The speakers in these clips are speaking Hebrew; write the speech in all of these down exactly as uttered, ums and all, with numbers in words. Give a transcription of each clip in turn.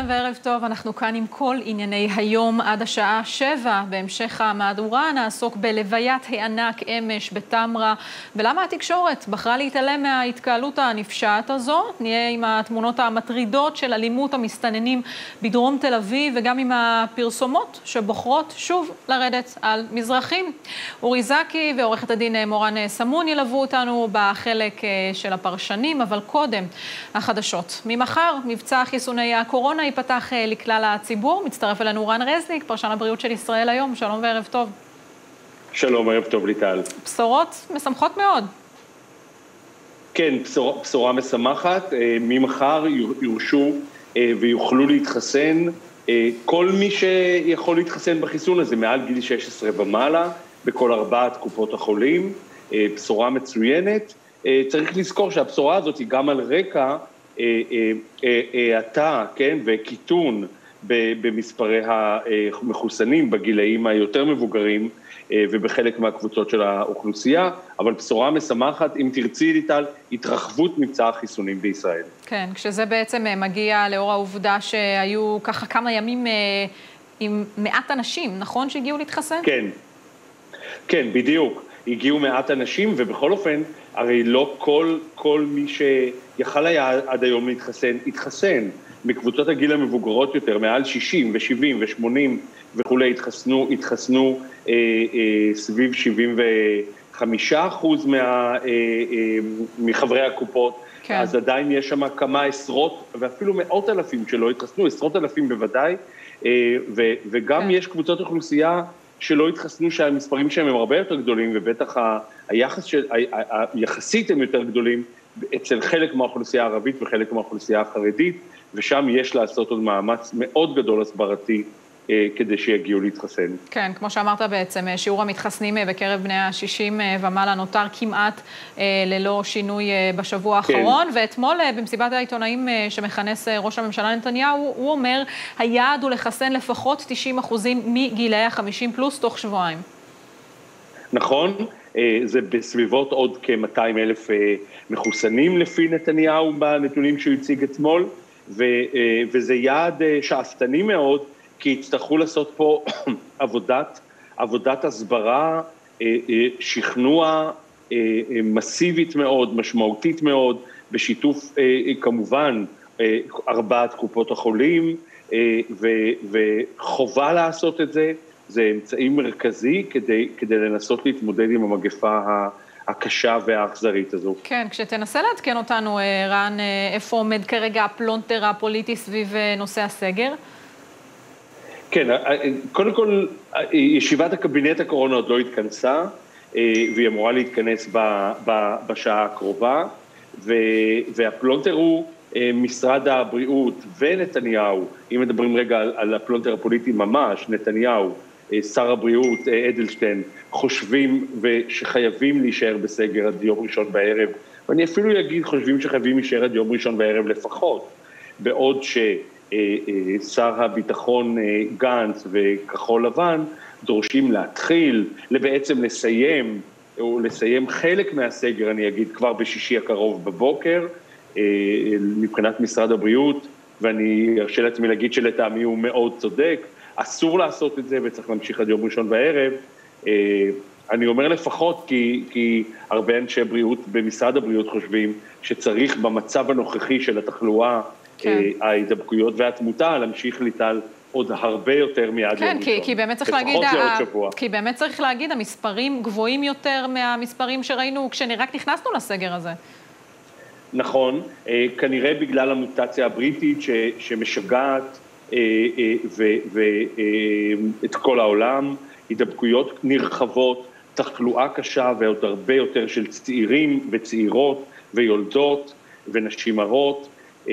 וערב טוב, אנחנו כאן עם כל ענייני היום עד השעה שבע. בהמשך המהדורה נעסוק בלוויית הענק אמש בתמרה, ולמה התקשורת בחרה להתעלם מההתקהלות הנפשעת הזו. נהיה עם התמונות המטרידות של אלימות המסתננים בדרום תל אביב, וגם עם הפרסומות שבוחרות שוב לרדת על מזרחים. אורי זקי ועורכת הדין מורן סמון ילוו אותנו בחלק של הפרשנים, אבל קודם החדשות. ממחר מבצע חיסוני הקורונה ייפתח לכלל הציבור. מצטרף אלינו רן רזניק, פרשן הבריאות של ישראל היום. שלום וערב טוב. שלום, ערב טוב ליטל. בשורות משמחות מאוד. כן, בשורה, בשורה משמחת. ממחר יורשו ויוכלו להתחסן כל מי שיכול להתחסן בחיסון הזה, מעל גיל שש עשרה ומעלה, בכל ארבעת קופות החולים. בשורה מצוינת. צריך לזכור שהבשורה הזאת היא גם על רקע האטה, כן, וקיטון במספרי המחוסנים בגילאים היותר מבוגרים ובחלק מהקבוצות של האוכלוסייה, אבל בשורה משמחת, אם תרצי ליטל, התרחבות מבצע החיסונים בישראל. כן, כשזה בעצם מגיע לאור העובדה שהיו ככה כמה ימים עם מעט אנשים, נכון, שהגיעו להתחסן? כן, כן, בדיוק. הגיעו מעט אנשים, ובכל אופן, הרי לא כל, כל מי שיכל היה עד היום להתחסן, התחסן. מקבוצות הגיל המבוגרות יותר, מעל שישים ו-שבעים ו-שמונים וכו', התחסנו, התחסנו אה, אה, סביב שבעים וחמישה אחוז מה, אה, אה, מחברי הקופות, כן. אז עדיין יש שם כמה עשרות, ואפילו מאות אלפים שלא התחסנו, עשרות אלפים בוודאי, אה, ו, וגם כן. יש קבוצות אוכלוסייה, שלא התחסנו שהמספרים שהם הם הרבה יותר גדולים, ובטח היחס של, היחסית הם יותר גדולים אצל חלק מהאוכלוסייה הערבית וחלק מהאוכלוסייה החרדית, ושם יש לעשות עוד מאמץ מאוד גדול הסברתי כדי שיגיעו להתחסן. כן, כמו שאמרת בעצם, שיעור המתחסנים בקרב בני ה-שישים ומעלה נותר כמעט ללא שינוי בשבוע האחרון, כן. ואתמול במסיבת העיתונאים שמכנס ראש הממשלה נתניהו, הוא אומר, היעד הוא לחסן לפחות תשעים אחוזים מגילאי ה-חמישים פלוס תוך שבועיים. נכון, זה בסביבות עוד כ-מאתיים אלף מחוסנים לפי נתניהו בנתונים שהוא הציג אתמול, וזה יעד שאפתני מאוד, כי יצטרכו לעשות פה עבודת, עבודת הסברה, שכנוע מסיבית מאוד, משמעותית מאוד, בשיתוף כמובן ארבעת קופות החולים, וחובה לעשות את זה, זה אמצעי מרכזי כדי, כדי לנסות להתמודד עם המגפה הקשה והאכזרית הזו. כן, כשתנסה לעדכן אותנו, רן, איפה עומד כרגע הפלונטר הפוליטי סביב נושא הסגר? כן, קודם כל, ישיבת הקבינט הקורונה עוד לא התכנסה, והיא אמורה להתכנס בשעה הקרובה, והפלונטר הוא משרד הבריאות ונתניהו, אם מדברים רגע על הפלונטר הפוליטי ממש, נתניהו, שר הבריאות אדלשטיין, חושבים שחייבים להישאר בסגר עד יום ראשון בערב, ואני אפילו אגיד, חושבים שחייבים להישאר עד יום ראשון בערב לפחות, בעוד ש... שר הביטחון גנץ וכחול לבן דורשים להתחיל, בעצם לסיים, או לסיים חלק מהסגר, אני אגיד, כבר בשישי הקרוב בבוקר, מבחינת משרד הבריאות, ואני ארשה לעצמי להגיד שלטעמי הוא מאוד צודק, אסור לעשות את זה וצריך להמשיך עד יום ראשון בערב. אני אומר לפחות כי, כי הרבה אנשי בריאות במשרד הבריאות חושבים שצריך במצב הנוכחי של התחלואה, כן. ההידבקויות והתמותה, להמשיך ליטל עוד הרבה יותר מיד כן, יום כי, ראשון. כי באמת צריך להגיד, ה... כי באמת צריך להגיד, המספרים גבוהים יותר מהמספרים שראינו כשרק נכנסנו לסגר הזה. נכון, כנראה בגלל המוטציה הבריטית ש... שמשגעת ואת כל העולם, הידבקויות נרחבות, תחלואה קשה ועוד הרבה יותר של צעירים וצעירות ויולדות ונשים הרות,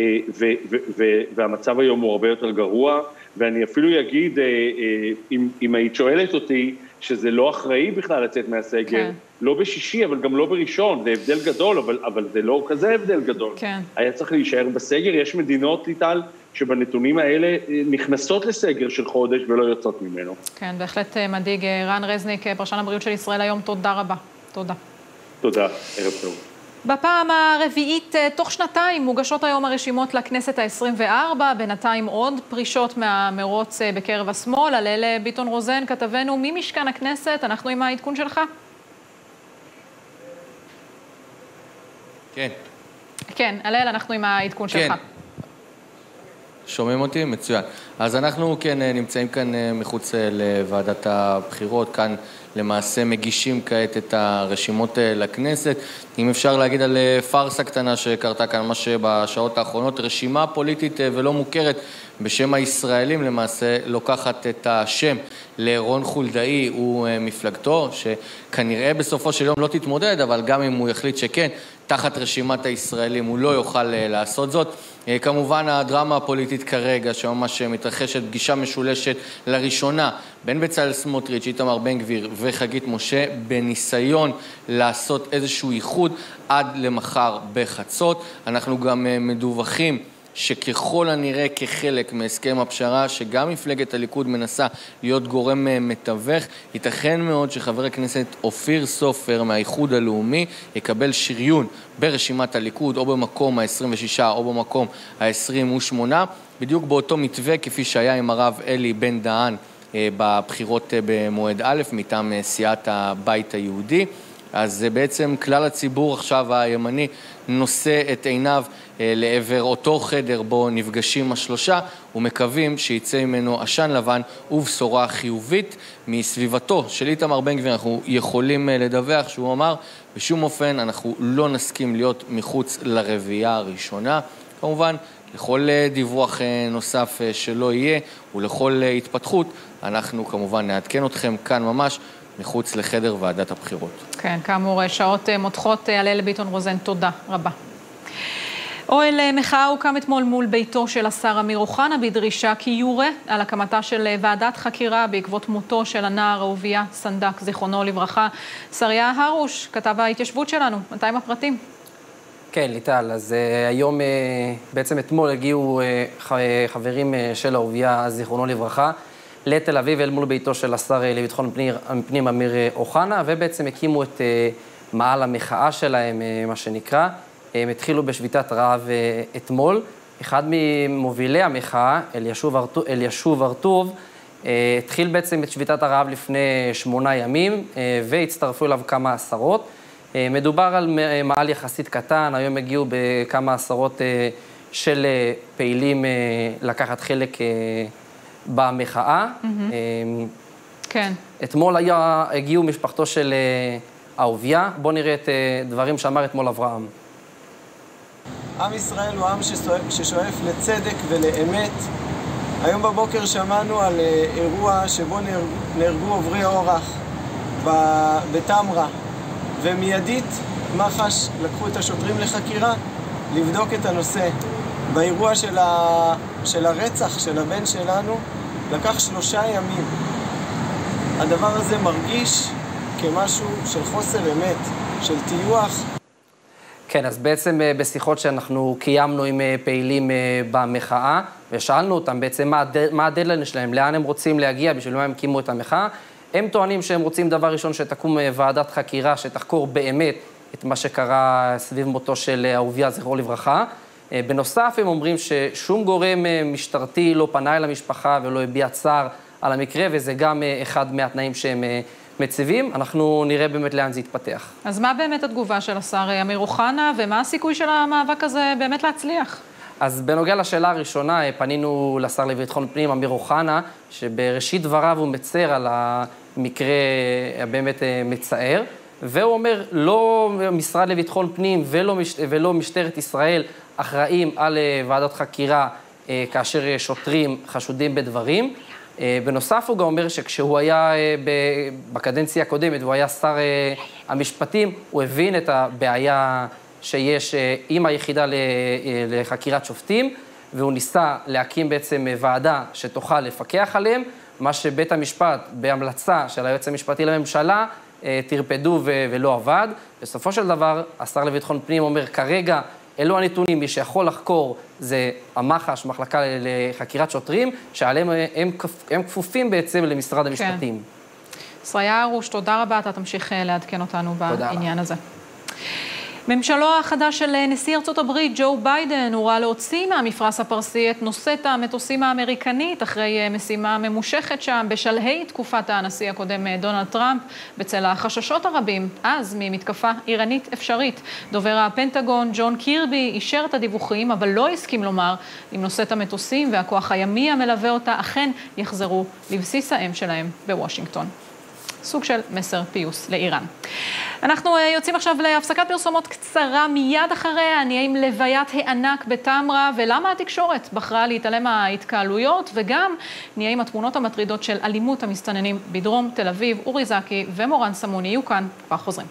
והמצב היום הוא הרבה יותר גרוע, ואני אפילו אגיד, אם היית שואלת אותי, שזה לא אחראי בכלל לצאת מהסגר, כן. לא בשישי, אבל גם לא בראשון, זה הבדל גדול, אבל, אבל זה לא כזה הבדל גדול. כן. היה צריך להישאר בסגר, יש מדינות, ליטל, שבנתונים האלה נכנסות לסגר של חודש ולא יוצאות ממנו. כן, בהחלט מדאיג. רן רזניק, פרשן הבריאות של ישראל היום, תודה רבה. תודה. תודה, ערב טוב. בפעם הרביעית תוך שנתיים מוגשות היום הרשימות לכנסת ה-עשרים וארבע, בינתיים עוד פרישות מהמרוץ בקרב השמאל. הלל ביטון רוזן, כתבנו ממשכן הכנסת, אנחנו עם העדכון שלך. כן. כן, הלל, אנחנו עם העדכון כן. שלך. שומעים אותי? מצוין. אז אנחנו כן נמצאים כאן מחוץ לוועדת הבחירות, כאן למעשה מגישים כעת את הרשימות לכנסת. אם אפשר להגיד על פרסה קטנה שקרתה כאן ממש בשעות האחרונות, רשימה פוליטית ולא מוכרת בשם הישראלים למעשה לוקחת את השם לרון חולדאי ומפלגתו, שכנראה בסופו של יום לא תתמודד, אבל גם אם הוא יחליט שכן, תחת רשימת הישראלים הוא לא יוכל לעשות זאת. כמובן הדרמה הפוליטית כרגע שממש מתרחשת, פגישה משולשת לראשונה בין בצלאל סמוטריץ', איתמר בן גביר וחגית משה, בניסיון לעשות איזשהו איחוד עד למחר בחצות. אנחנו גם מדווחים שככל הנראה כחלק מהסכם הפשרה, שגם מפלגת הליכוד מנסה להיות גורם מתווך, ייתכן מאוד שחבר הכנסת אופיר סופר מהאיחוד הלאומי יקבל שריון ברשימת הליכוד, או במקום ה-עשרים ושש או במקום ה-עשרים ושמונה, בדיוק באותו מתווה כפי שהיה עם הרב אלי בן דהן בבחירות במועד א' מטעם סיעת הבית היהודי. אז זה בעצם כלל הציבור עכשיו הימני נושא את עיניו לעבר אותו חדר בו נפגשים השלושה, ומקווים שיצא ממנו עשן לבן ובשורה חיובית. מסביבתו של איתמר בן גביר אנחנו יכולים לדווח שהוא אמר, בשום אופן אנחנו לא נסכים להיות מחוץ לרביעייה הראשונה. כמובן, לכל דיווח נוסף שלא יהיה ולכל התפתחות, אנחנו כמובן נעדכן אתכם כאן ממש מחוץ לחדר ועדת הבחירות. כן, כאמור, שעות מותחות. הלל ביטון רוזן, תודה רבה. אוהל מחאה הוקם אתמול מול ביתו של השר אמיר אוחנה בדרישה כי יורה על הקמתה של ועדת חקירה בעקבות מותו של הנער אהוביה סנדק, זיכרונו לברכה. שריה הרוש, כתב ההתיישבות שלנו, מתי הפרטים? כן, ליטל, אז uh, היום, uh, בעצם אתמול הגיעו uh, חברים uh, של אהוביה, זיכרונו לברכה, לתל אביב אל מול ביתו של השר לביטחון פנים, פנים אמיר אוחנה, ובעצם הקימו את uh, מעל המחאה שלהם, uh, מה שנקרא. הם התחילו בשביתת רעב uh, אתמול. אחד ממובילי המחאה, אלישוב ארטוב, אלישוב ארטוב, uh, התחיל בעצם את שביתת הרעב לפני שמונה ימים, uh, והצטרפו אליו כמה עשרות. Uh, מדובר על מעל יחסית קטן, היום הגיעו בכמה עשרות uh, של uh, פעילים uh, לקחת חלק uh, במחאה. כן. אתמול היה, הגיעו משפחתו של אהוביה. בואו נראה את דברים שאמר אתמול אברהם. עם ישראל הוא עם ששואף לצדק ולאמת. היום בבוקר שמענו על אירוע שבו נהרגו עוברי אורח בתמרה, ומיידית מח"ש לקחו את השוטרים לחקירה לבדוק את הנושא. באירוע של, ה... של הרצח של הבן שלנו לקח שלושה ימים. הדבר הזה מרגיש כמשהו של חוסר אמת, של טיוח. כן, אז בעצם בשיחות שאנחנו קיימנו עם פעילים במחאה, ושאלנו אותם בעצם מה, הד... מה הדדליין שלהם, לאן הם רוצים להגיע, בשביל מה הם הקימו את המחאה. הם טוענים שהם רוצים דבר ראשון שתקום ועדת חקירה, שתחקור באמת את מה שקרה סביב מותו של אהוביה, זכרו לברכה. בנוסף, הם אומרים ששום גורם משטרתי לא פנה אל המשפחה ולא הביע צער על המקרה, וזה גם אחד מהתנאים שהם מציבים. אנחנו נראה באמת לאן זה יתפתח. אז מה באמת התגובה של השר אמיר אוחנה, ומה הסיכוי של המאבק הזה באמת להצליח? אז בנוגע לשאלה הראשונה, פנינו לשר לביטחון פנים אמיר אוחנה, שבראשית דבריו הוא מצר על המקרה הבאמת מצער, והוא אומר, לא משרד לביטחון פנים ולא, מש... ולא משטרת ישראל אחראים על ועדת חקירה כאשר שוטרים חשודים בדברים. בנוסף הוא גם אומר שכשהוא היה בקדנציה הקודמת, והוא היה שר המשפטים, הוא הבין את הבעיה שיש עם היחידה לחקירת שופטים, והוא ניסה להקים בעצם ועדה שתוכל לפקח עליהם, מה שבית המשפט בהמלצה של היועץ המשפטי לממשלה תרפדו ולא עבד. בסופו של דבר, השר לביטחון פנים אומר, כרגע אלו הנתונים, מי שיכול לחקור זה המח"ש, מחלקה לחקירת שוטרים, שעליהם הם, הם כפופים בעצם למשרד המשפטים. שריה הרוש, תודה רבה, אתה תמשיך לעדכן אותנו בעניין הזה. ממשלו החדש של נשיא ארצות הברית, ג'ו ביידן, הורה להוציא מהמפרץ הפרסי את נושאת המטוסים האמריקנית אחרי משימה ממושכת שם בשלהי תקופת הנשיא הקודם דונלד טראמפ, בצל החששות הרבים, אז ממתקפה איראנית אפשרית. דובר הפנטגון, ג'ון קירבי, אישר את הדיווחים, אבל לא הסכים לומר אם נושאת המטוסים והכוח הימי המלווה אותה אכן יחזרו לבסיס האם שלהם בוושינגטון. סוג של מסר פיוס לאיראן. אנחנו יוצאים עכשיו להפסקת פרסומות קצרה, מיד אחריה נהיה עם לוויית הענק בטמרה, ולמה התקשורת בחרה להתעלם מההתקהלויות, וגם נהיה עם התמונות המטרידות של אלימות המסתננים בדרום תל אביב. אורי זקי ומורן סמון יהיו כאן, כבר חוזרים.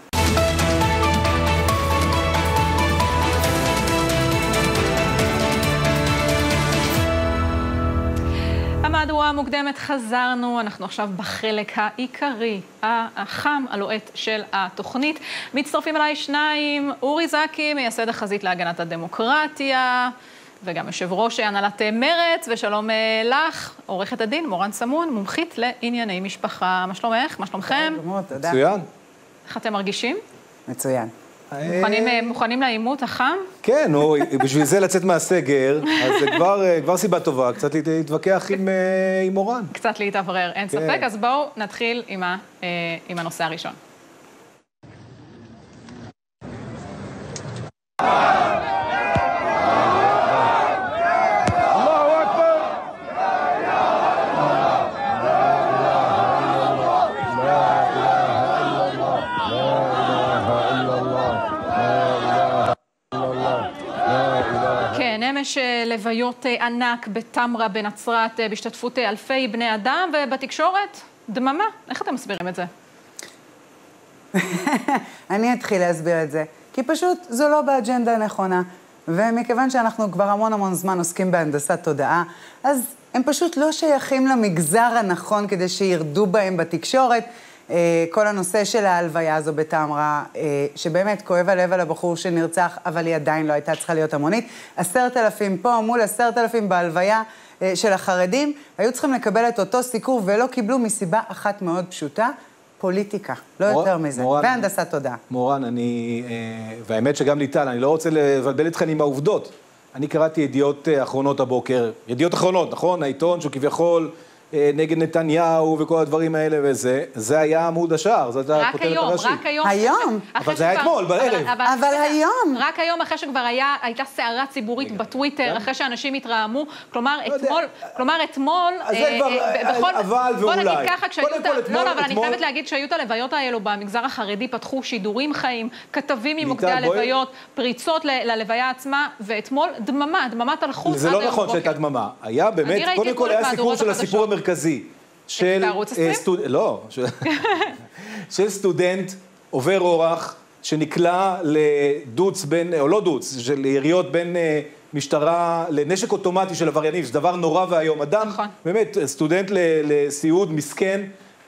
המהדורה המוקדמת חזרנו, אנחנו עכשיו בחלק העיקרי, החם, הלוהט של התוכנית. מצטרפים אליי שניים, אורי זקי, מייסד החזית להגנת הדמוקרטיה, וגם יושב ראש הנהלת מרץ, ושלום לך, עורכת הדין, מורן סמון, מומחית לענייני משפחה. מה שלומך? מה שלומכם? תודה. מצוין. איך אתם מרגישים? מצוין. מוכנים, מוכנים לאימות החם? כן, או, בשביל זה לצאת מהסגר, אז זה כבר, כבר סיבה טובה, קצת להתווכח עם, עם מורן. קצת להתאוורר, אין ספק. אז בואו נתחיל עם, ה, עם הנושא הראשון. אמש לוויות ענק בטמרה בנצרת בהשתתפות אלפי בני אדם, ובתקשורת דממה. איך אתם מסבירים את זה? אני אתחיל להסביר את זה, כי פשוט זו לא באג'נדה הנכונה, ומכיוון שאנחנו כבר המון המון זמן עוסקים בהנדסת תודעה, אז הם פשוט לא שייכים למגזר הנכון כדי שירדו בהם בתקשורת. כל הנושא של ההלוויה הזו בטמרה, שבאמת כואב הלב על הבחור שנרצח, אבל היא עדיין לא הייתה צריכה להיות המונית. עשרת אלפים פה מול עשרת אלפים בהלוויה של החרדים, היו צריכים לקבל את אותו סיקור ולא קיבלו מסיבה אחת מאוד פשוטה, פוליטיקה, לא מור, יותר מזה, מורן, והנדסת תודעה. מורן, אני, והאמת שגם ליטל, אני לא רוצה לבלבל אתכם עם העובדות. אני קראתי ידיעות אחרונות הבוקר, ידיעות אחרונות, נכון? העיתון שהוא כביכול נגד נתניהו וכל הדברים האלה וזה, זה היה עמוד השער, זאת הכותרת הראשית. רק היום, היום. אבל זה היה אתמול, בערב. אבל היום. רק היום, אחרי שכבר הייתה סערה ציבורית בטוויטר, אחרי שאנשים התרעמו, כלומר אתמול, כלומר אתמול, אבל בוא ואולי. נגיד ככה, לא, לא, אבל אני חייבת להגיד שהיו את הלוויות האלו במגזר החרדי, פתחו שידורים חיים, כתבים ממוקדי הלוויות, פריצות ללוויה עצמה, ואתמול דממה, דממת הלכות. זה לא נכון שהייתה דממה. היה באמת, קודם כל היה סיפור של הסיפור המרכזי. של לא, של סטודנט עובר אורח שנקלע לדוץ בין, או לא דוץ, של יריות בין משטרה לנשק אוטומטי של עבריינים, זה דבר נורא והיום. אדם, באמת, סטודנט לסיעוד, מסכן,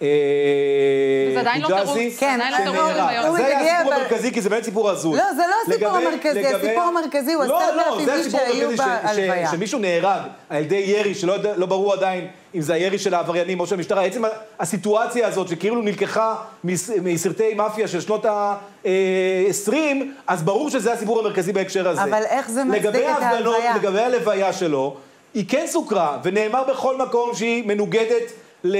וזה עדיין לא תירוץ, זה עדיין לא תירוץ. זה היה הסיפור המרכזי, כי זה באמת סיפור הזוי. לא, זה לא הסיפור המרכזי, הסיפור המרכזי הוא עשרת אלפים שהיו בהלוויה. שמישהו נהרג על ידי ירי, שלא ברור עדיין אם זה הירי של העבריינים או של המשטרה. עצם הסיטואציה הזאת שכאילו נלקחה מסרטי מאפיה של שנות ה-עשרים, אז ברור שזה הסיפור המרכזי בהקשר הזה. אבל איך זה מצדיק את ההלוויה? לגבי הלוויה שלו, היא כן סוכרה, ונאמר בכל מקום שהיא מנוגדת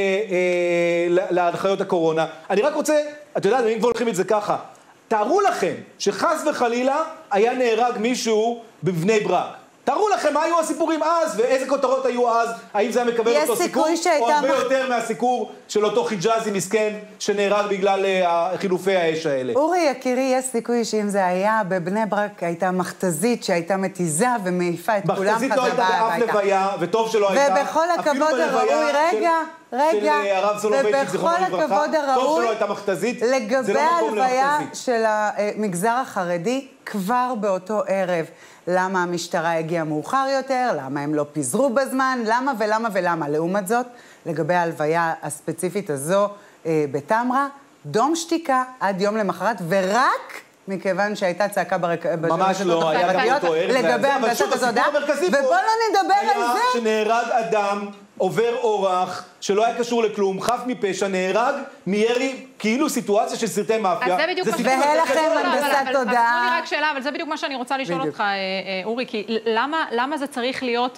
להנחיות הקורונה. אני רק רוצה, אתה יודע, אם כבר הולכים את זה ככה, תארו לכם שחס וחלילה היה נהרג מישהו בבני ברק. תארו לכם מה היו הסיפורים אז, ואיזה כותרות היו אז, האם זה היה מקבל אותו סיקור, או הרבה יותר מהסיקור של אותו חיג'אזי מסכן שנהרג בגלל חילופי האש האלה. אורי יקירי, יש סיכוי שאם זה היה בבני ברק, הייתה מכתזית שהייתה מתיזה ומעיפה את כולם חזרה הביתה. מכתזית לא הייתה באף לוויה, וטוב שלא הייתה. ובכל הכבוד הראוי, רגע, רגע, ובכל הכבוד הראוי, לגבי ההלוויה של המגזר החרדי, כבר באותו ערב. למה המשטרה הגיעה מאוחר יותר, למה הם לא פיזרו בזמן, למה ולמה ולמה. לעומת זאת, לגבי ההלוויה הספציפית הזו אה, בטמרה, דום שתיקה עד יום למחרת, ורק מכיוון שהייתה צעקה ברקע... ממש לא, היה גם אותו ערב. לגבי הנדסת התודעה, ובוא לא נדבר על זה. היה שנהרג אדם, עובר אורח, שלא היה קשור לכלום, חף מפשע, נהרג מירי, כאילו סיטואציה של סרטי מאפיה. אז זה בדיוק מה שאני... והלכם הנדסת תודעה. תנו לי רק שאלה, אבל זה בדיוק מה שאני רוצה לשאול אותך, אורי, כי למה זה צריך להיות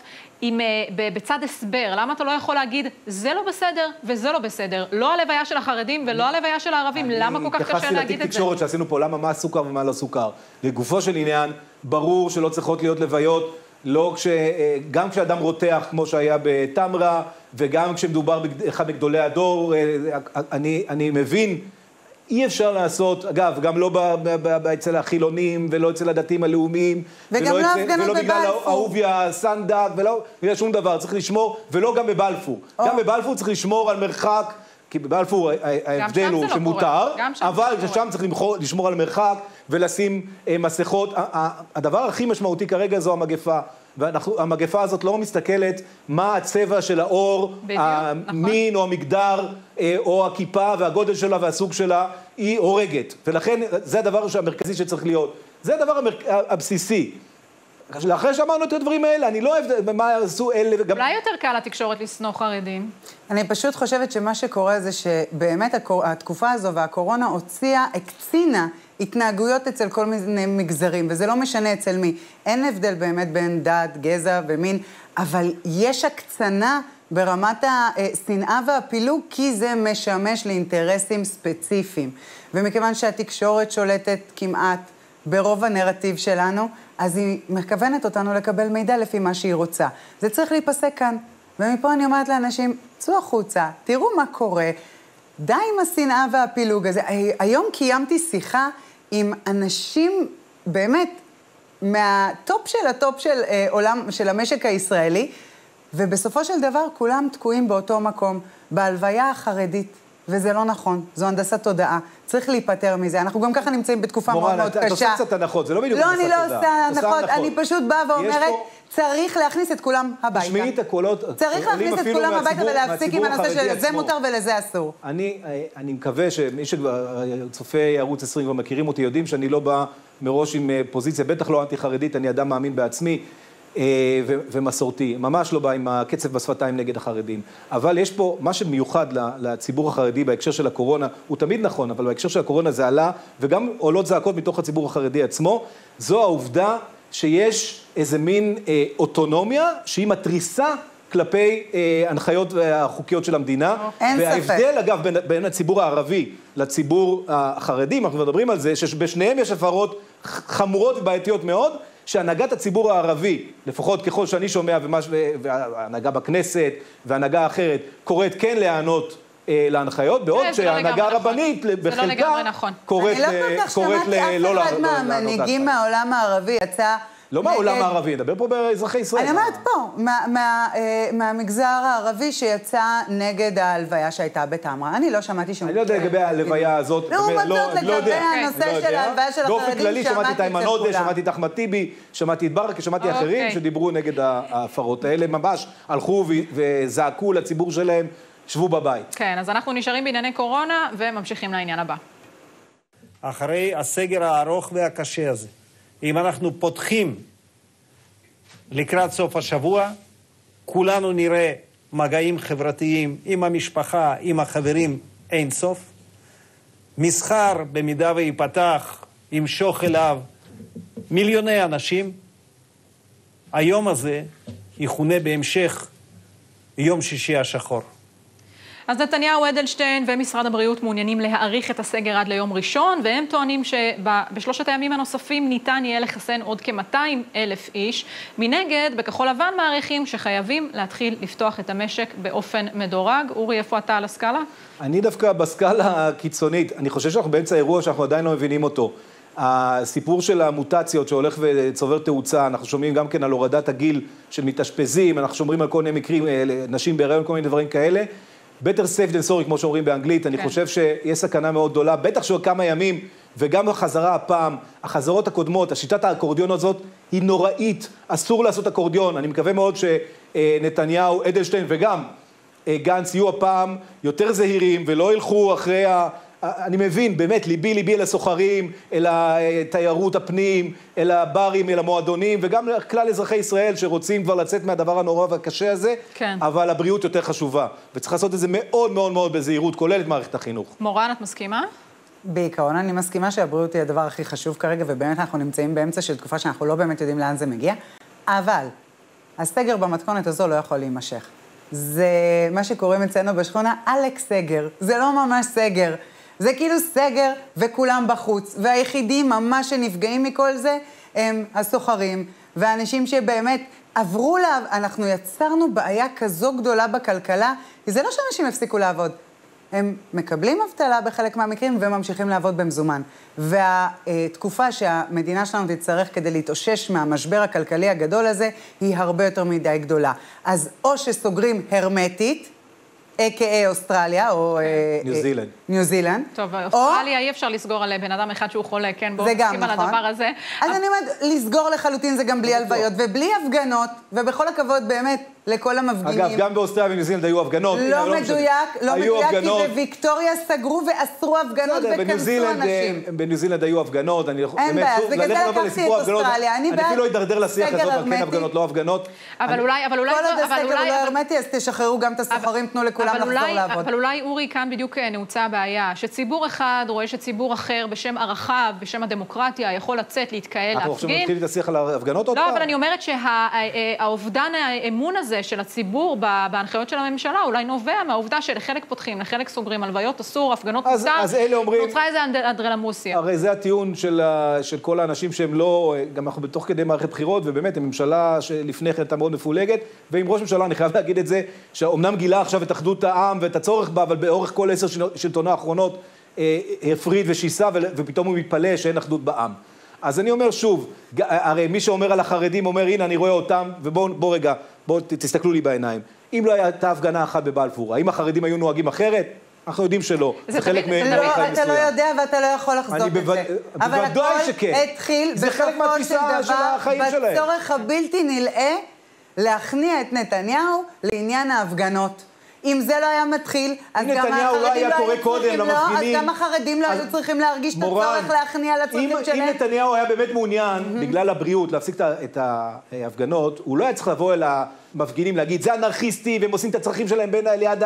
בצד הסבר? למה אתה לא יכול להגיד, זה לא בסדר וזה לא בסדר? לא הלוויה של החרדים ולא הלוויה של הערבים. למה כל כך קשה להגיד את זה? אני התייחסתי לתיק תקשורת שעשינו פה, למה מה סוכר ומה לא סוכר. לגופו של עניין, ברור שלא צריכות להיות לוויות, לא כש... גם כשאדם רותח, כמו שהיה בתמרה, וגם כשמדובר באחד מגדולי הדור, אני, אני מבין, אי אפשר לעשות, אגב, גם לא אצל החילונים, ולא אצל הדתיים הלאומיים, וגם לא הפגנות בבלפור. ולא בגלל אהוביה סנדק, ולא בגלל שום דבר, צריך לשמור, ולא גם בבלפור. גם בבלפור צריך לשמור על מרחק, כי בבלפור ההבדל הוא שמותר, אבל שם צריך לשמור על מרחק ולשים מסכות. הדבר הכי משמעותי כרגע זו המגפה. והמגפה הזאת לא מסתכלת מה הצבע של האור, המין או המגדר או הכיפה והגודל שלה והסוג שלה, היא הורגת. ולכן זה הדבר המרכזי שצריך להיות. זה הדבר הבסיסי. לאחרי שאמרנו את הדברים האלה, אני לא אוהב מה עשו אלה וגם... אולי יותר קל לתקשורת לשנוא חרדים? אני פשוט חושבת שמה שקורה זה שבאמת התקופה הזו והקורונה הוציאה, הקצינה התנהגויות אצל כל מיני מגזרים, וזה לא משנה אצל מי. אין הבדל באמת בין דת, גזע ומין, אבל יש הקצנה ברמת השנאה והפילוג, כי זה משמש לאינטרסים ספציפיים. ומכיוון שהתקשורת שולטת כמעט ברוב הנרטיב שלנו, אז היא מכוונת אותנו לקבל מידע לפי מה שהיא רוצה. זה צריך להיפסק כאן. ומפה אני אומרת לאנשים, צאו החוצה, תראו מה קורה, די עם השנאה והפילוג הזה. היום קיימתי שיחה עם אנשים באמת מהטופ של הטופ של אה, עולם, של המשק הישראלי, ובסופו של דבר כולם תקועים באותו מקום, בהלוויה החרדית. וזה לא נכון, זו הנדסת תודעה. צריך להיפטר מזה. אנחנו גם ככה נמצאים בתקופה מאוד מאוד קשה. מורן, אתה עושה קצת הנחות, זה לא בדיוק הנדסת תודעה. לא, אני לא עושה הנחות, אני פשוט באה ואומרת, צריך להכניס את כולם הביתה. תשמעי את הקולות, צריך להכניס את כולם הביתה ולהפסיק עם הנושא של זה מותר ולזה אסור. אני מקווה שמי שצופי ערוץ עשרים כבר מכירים אותי, יודעים שאני לא בא מראש עם פוזיציה, בטח לא אנטי-חרדית, אני אדם מאמין בעצמי. ומסורתי, ממש לא בא עם הקצב בשפתיים נגד החרדים. אבל יש פה, מה שמיוחד לציבור החרדי בהקשר של הקורונה, הוא תמיד נכון, אבל בהקשר של הקורונה זה עלה, וגם עולות זעקות מתוך הציבור החרדי עצמו, זו העובדה שיש איזה מין אה, אוטונומיה, שהיא מטריסה כלפי אה, הנחיות והחוקיות של המדינה. אין ספק. וההבדל, אגב, בין, בין הציבור הערבי לציבור החרדי, אנחנו מדברים על זה, שבשניהם יש הפרות חמורות ובעייתיות מאוד, שהנהגת הציבור הערבי, לפחות ככל שאני שומע, וההנהגה בכנסת וההנהגה האחרת, קוראת כן להיענות אה, להנחיות, בעוד שההנהגה הרבנית בחלקה קוראת לא כל כך שמעתי אף אחד מהמנהיגים מהעולם הערבי יצא... לא מהעולם הערבי, נדבר פה באזרחי ישראל. אני אומרת פה, מהמגזר הערבי שיצא נגד ההלוויה שהייתה בתמרה. אני לא שמעתי שום... אני לא יודע לגבי ההלוויה הזאת. לעומת זאת לגבי הנושא של ההלוויה של החרדים, באופן כללי שמעתי את איימן עודה, שמעתי את אחמד טיבי, שמעתי את ברכה, שמעתי אחרים שדיברו נגד ההפרות האלה. ממש הלכו וזעקו לציבור שלהם, שבו בבית. כן, אז אנחנו נשארים בענייני קורונה וממשיכים לעניין הבא. אחרי הסגר הארוך והקשה הזה, אם אנחנו פותחים לקראת סוף השבוע, כולנו נראה מגעים חברתיים עם המשפחה, עם החברים, אין סוף. מסחר, במידה ויפתח, ימשוך אליו מיליוני אנשים. היום הזה יכונה בהמשך יום שישי השחור. אז נתניהו, אדלשטיין ומשרד הבריאות מעוניינים להאריך את הסגר עד ליום ראשון, והם טוענים שבשלושת הימים הנוספים ניתן יהיה לחסן עוד כ-מאתיים אלף איש. מנגד, בכחול לבן מעריכים שחייבים להתחיל לפתוח את המשק באופן מדורג. אורי, איפה אתה על הסקאלה? אני דווקא בסקאלה הקיצונית. אני חושב שאנחנו באמצע האירוע שאנחנו עדיין לא מבינים אותו. הסיפור של המוטציות שהולך וצובר תאוצה, אנחנו שומעים גם כן על הורדת הגיל של מתאשפזים, אנחנו שומעים על כל מיני מקרים, נשים בהיריון, כל מיני דברים כאלה. better safe than sorry, כמו שאומרים באנגלית, אני חושב שיש סכנה מאוד גדולה, בטח שעוד כמה ימים, וגם החזרה הפעם, החזרות הקודמות, השיטת האקורדיון הזאת היא נוראית, אסור לעשות אקורדיון, אני מקווה מאוד שנתניהו, אדלשטיין וגם גנץ יהיו הפעם יותר זהירים, ולא ילכו אחרי אני מבין, באמת, ליבי ליבי אל הסוחרים, אל התיירות הפנים, אל הברים, אל המועדונים, וגם כלל אזרחי ישראל שרוצים כבר לצאת מהדבר הנורא והקשה הזה, כן. אבל הבריאות יותר חשובה, וצריך לעשות את זה מאוד מאוד מאוד בזהירות, כולל את מערכת החינוך. מורן, את מסכימה? בעיקרון אני מסכימה שהבריאות היא הדבר הכי חשוב כרגע, ובאמת אנחנו נמצאים באמצע של תקופה שאנחנו לא באמת יודעים לאן זה מגיע, אבל הסגר במתכונת הזו לא יכול להימשך. זה מה שקוראים אצלנו בשכונה אלכס סגר, זה לא ממש סגר, זה כאילו סגר וכולם בחוץ, והיחידים ממש שנפגעים מכל זה הם הסוחרים, והאנשים שבאמת עברו לה, אנחנו יצרנו בעיה כזו גדולה בכלכלה, כי זה לא שאנשים הפסיקו לעבוד, הם מקבלים אבטלה בחלק מהמקרים וממשיכים לעבוד במזומן. והתקופה שהמדינה שלנו תצטרך כדי להתאושש מהמשבר הכלכלי הגדול הזה, היא הרבה יותר מדי גדולה. אז או שסוגרים הרמטית, איי קיי איי אוסטרליה, או ניו זילנד. ניו זילנד. טוב, אוסטרליה אי אפשר לסגור על בן אדם אחד שהוא חולה, כן? זה גם נכון. על הדבר הזה. אז אני אומרת, לסגור לחלוטין זה גם בלי הלוויות, ובלי הפגנות, ובכל הכבוד באמת לכל המפגינים. אגב, גם באוסטריה וניו זילנד היו הפגנות. לא מדויק, לא מדויק, כי בוויקטוריה סגרו ואסרו הפגנות וכנסו אנשים. בניו זילנד היו הפגנות, אני אין בעיה, אז בגלל זה לקחתי את אוסטרליה, אני בעד אני אפילו לא אדרדר לשיח הזאת, אבל כן הפגנות, לא הפגנות. אבל אולי, אבל אולי... כל עוד הסגר לא הרמטי, אז תשחררו גם את הסוחרים, תנו לכולם לחזור לעבוד. אבל אולי, אורי, כאן בדיוק נעוצה הבעיה, שציבור אחד רואה שציבור אחר בשם ערכה, בשם הדמוקרטיה, יכול לצאת, להתקהל, להפגין. אנחנו עכשיו מתחילים את השיח על ההפגנות עוד פעם? לא, אבל אני אומרת שהאובדן האמון הזה של הציבור בהנחיות של הממשלה אולי נובע מהעובדה שלחלק פותחים, לחלק סוגרים, הלוויות אסור, הפגנות מותר. אז אלה אומרים... נוצרה איזה אנדרלמוסיה. הרי זה הטיעון של כל האנשים שהם לא, גם אנחנו בתוך כדי מערכת בחירות, ובאמת הממשלה שלפני כן הייתה מאוד מפולגת, ועם ראש ממשלה אני חייב להגיד את זה, שאומנם גילה עכשיו את אחדות העם ואת הצורך בה, אבל באורך כל עשר שלטונו האחרונות הפריד ושיסה, ופתאום הוא מתפלא שאין אחדות בעם. אז אני אומר שוב, הרי מי שאומר על החרדים אומר, הנה אני רואה אותם, ובואו רגע, בואו תסתכלו לי בעיניים. אם לא הייתה הפגנה אחת בבלפור, האם החרדים היו נוהגים אחרת? אנחנו יודעים שלא. זה חלק מהם חיים מסוים. אתה לא יודע ואתה לא יכול לחזות את זה. אבל הכל התחיל בסופו של דבר בצורך הבלתי נלאה להכניע את נתניהו לעניין ההפגנות. אם זה לא היה מתחיל, אז גם החרדים לא היו צריכים לו, אז גם החרדים לא היו צריכים להרגיש את הצורך להכניע לצרכים שלהם. אם נתניהו היה באמת מעוניין, בגלל הבריאות, להפסיק את ההפגנות, הוא לא היה צריך לבוא אל המפגינים להגיד, זה אנרכיסטי, והם עושים את הצרכים שלהם בין ליד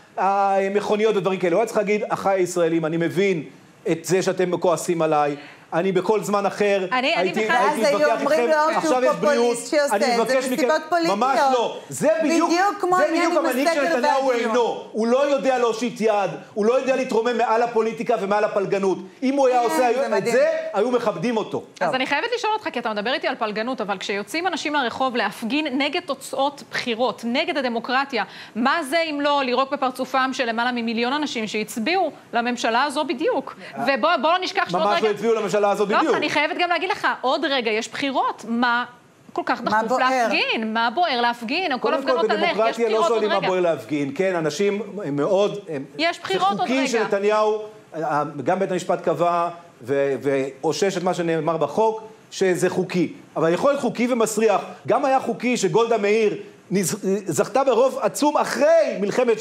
המכוניות ודברים כאלה. הוא היה צריך להגיד, אחי הישראלים, אני מבין את זה שאתם כועסים עליי, אני בכל זמן אחר הייתי מתווכח איתכם, עכשיו יש בריאות, אני מבקש מכם, ממש לא, זה בדיוק המנהיג של נתניהו אינו, הוא לא יודע להושיט יד, הוא לא יודע להתרומם מעל הפוליטיקה ומעל הפלגנות, אם הוא היה עושה את זה, היו מכבדים אותו. אז אני חייבת לשאול אותך, כי אתה מדבר איתי על פלגנות, אבל כשיוצאים אנשים לרחוב להפגין נגד תוצאות בחירות, נגד הדמוקרטיה, מה זה אם לא לירוק בפרצופם של למעלה ממיליון אנשים שהצביעו לממשלה הזו בדיוק? ובוא לא נשכח שעוד רגע... הזאת בדיוק. לא, אני חייבת גם להגיד לך, עוד רגע יש בחירות, מה כל כך דחוף להפגין? מה בוער להפגין? או כל הפגנות עלך, יש בחירות עוד רגע. בדמוקרטיה לא שואלים מה בוער להפגין, כן, אנשים מאוד... יש בחירות עוד רגע. זה חוקי של נתניהו, גם בית המשפט קבע ואושש את מה שנאמר בחוק, שזה חוקי. אבל יכול להיות חוקי ומסריח. גם היה חוקי שגולדה מאיר זכתה ברוב עצום אחרי מלחמת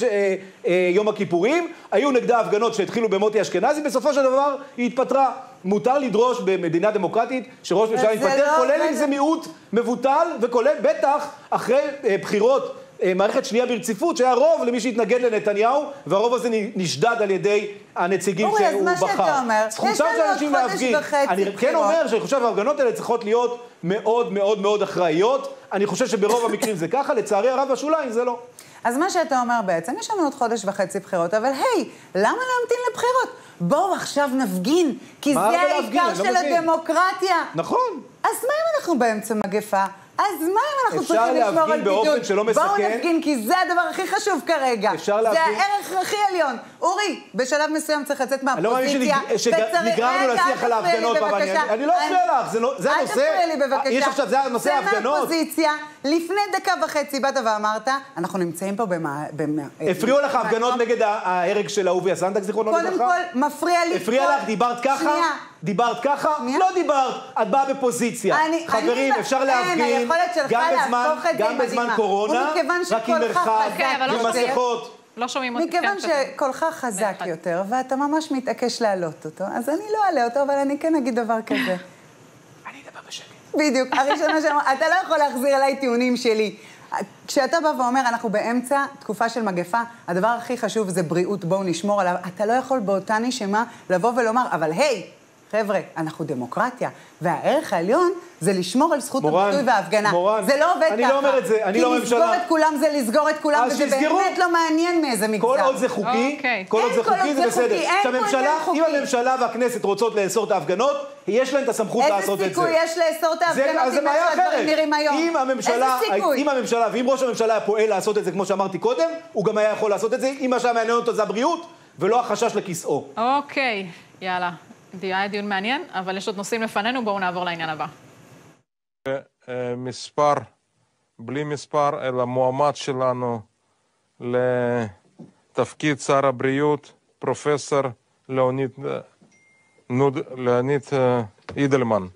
יום הכיפורים, היו נגדה הפגנות שהתחילו במוטי אשכנזי, בסופו של דבר היא התפטרה. מותר לדרוש במדינה דמוקרטית שראש ממשלה יתפטר, כולל אם זה מיעוט מבוטל, וכולל בטח אחרי בחירות מערכת שנייה ברציפות, שהיה רוב למי שהתנגד לנתניהו, והרוב הזה נשדד על ידי הנציגים שהוא בחר. אורי, אז מה שאתה אומר, יש לנו עוד חודש וחצי. אני כן אומר שאני חושב שההפגנות האלה צריכות להיות מאוד מאוד מאוד אחראיות. אני חושב שברוב המקרים זה ככה, לצערי הרב השוליים זה לא. אז מה שאתה אומר בעצם, יש לנו עוד חודש וחצי בחירות, אבל היי, למה להמתין לבחירות? בואו עכשיו נפגין, כי זה העיקר של הדמוקרטיה. נכון. אז מה אם אנחנו באמצע מגפה? אז מה אם אנחנו צריכים לשמור על בידוד? בואו נפגין, כי זה הדבר הכי חשוב כרגע. זה הערך הכי עליון. אורי, בשלב מסוים צריך לצאת מהפוזיציה. שנגררנו להשיח על ההפגנות, אני לא אפריע לך, זה הנושא. אל תפריע לי בבקשה. יש עכשיו, זה הנושא ההפגנות. זה מהפוזיציה, לפני דקה וחצי באת ואמרת, אנחנו נמצאים פה במה... הפריעו לך הפגנות נגד ההרג של אהוביה סנדק, זיכרונו לברכה? קודם כל, מפריע לי... הפריע לך, דיברת ככה? דיברת ככה? לא דיברת, את באה בפוזיציה. חברים, אפשר להפגין גם בזמן קורונה, רק עם מרחק, עם מסכות. לא שומעים אותי. מכיוון שקולך חזק יותר, ואתה ממש מתעקש להעלות אותו, אז אני לא אעלה אותו, אבל אני כן אגיד דבר כזה. אני אדבר בשקט. בדיוק, הראשונה שאמר, אתה לא יכול להחזיר אליי טיעונים שלי. כשאתה בא ואומר, אנחנו באמצע תקופה של מגפה, הדבר הכי חשוב זה בריאות, בואו נשמור עליו. אתה לא יכול באותה נשימה לבוא ולומר, אבל היי, חבר'ה, אנחנו דמוקרטיה, והערך העליון זה לשמור על זכות הביטוי וההפגנה. מורן, זה לא עובד ככה. אני לא אומר את זה, אני לא ממשלה. כי לסגור את כולם זה לסגור את כולם, וזה באמת לא מעניין מאיזה מגזר. כל עוד זה חוקי, כל עוד זה חוקי זה בסדר. אם הממשלה והכנסת רוצות לאסור את ההפגנות, יש להן את הסמכות לעשות את זה. איזה סיכוי יש לאסור את ההפגנות אז זה בעיה אחרת. אם הממשלה ואם ראש הממשלה פועל לעשות את זה, כמו שאמרתי קודם, הוא גם היה יכול לעשות את זה, אם מה שמעניין אותו זה הבריאות, ולא החשש לכיסאו. אוקיי, יאללה. היה דיון מעניין, אבל יש עוד נושאים לפנינו, בואו נעבור לעניין הבא. מספר, בלי מספר, אלא מועמד שלנו לתפקיד שר הבריאות, פרופסור ליאוניד, ליאוניד אידלמן.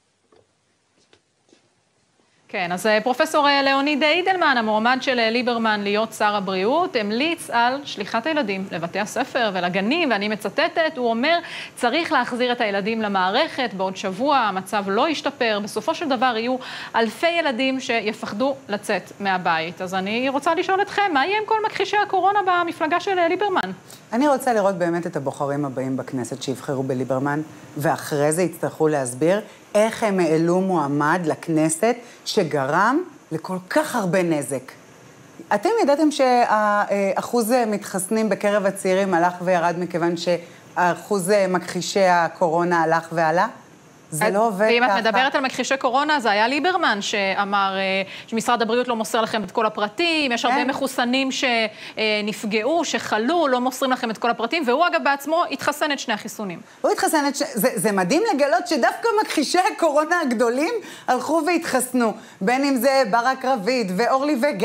כן, אז פרופסור ליאוניד אידלמן, המועמד של ליברמן להיות שר הבריאות, המליץ על שליחת הילדים לבתי הספר ולגנים, ואני מצטטת, הוא אומר, צריך להחזיר את הילדים למערכת, בעוד שבוע המצב לא ישתפר, בסופו של דבר יהיו אלפי ילדים שיפחדו לצאת מהבית. אז אני רוצה לשאול אתכם, מה יהיה עם כל מכחישי הקורונה במפלגה של ליברמן? אני רוצה לראות באמת את הבוחרים הבאים בכנסת שיבחרו בליברמן, ואחרי זה יצטרכו להסביר איך הם העלו מועמד לכנסת שגרם לכל כך הרבה נזק. אתם ידעתם שהאחוז מתחסנים בקרב הצעירים הלך וירד מכיוון שהאחוז מכחישי הקורונה הלך ועלה? זה לא עובד ככה. ואם את מדברת על מכחישי קורונה, זה היה ליברמן שאמר שמשרד הבריאות לא מוסר לכם את כל הפרטים, יש הרבה מחוסנים שנפגעו, שחלו, לא מוסרים לכם את כל הפרטים, והוא אגב בעצמו התחסן את שני החיסונים. הוא התחסן את ש... זה, זה מדהים לגלות שדווקא מכחישי הקורונה הגדולים הלכו והתחסנו. בין אם זה ברק רביד ואורלי וגיא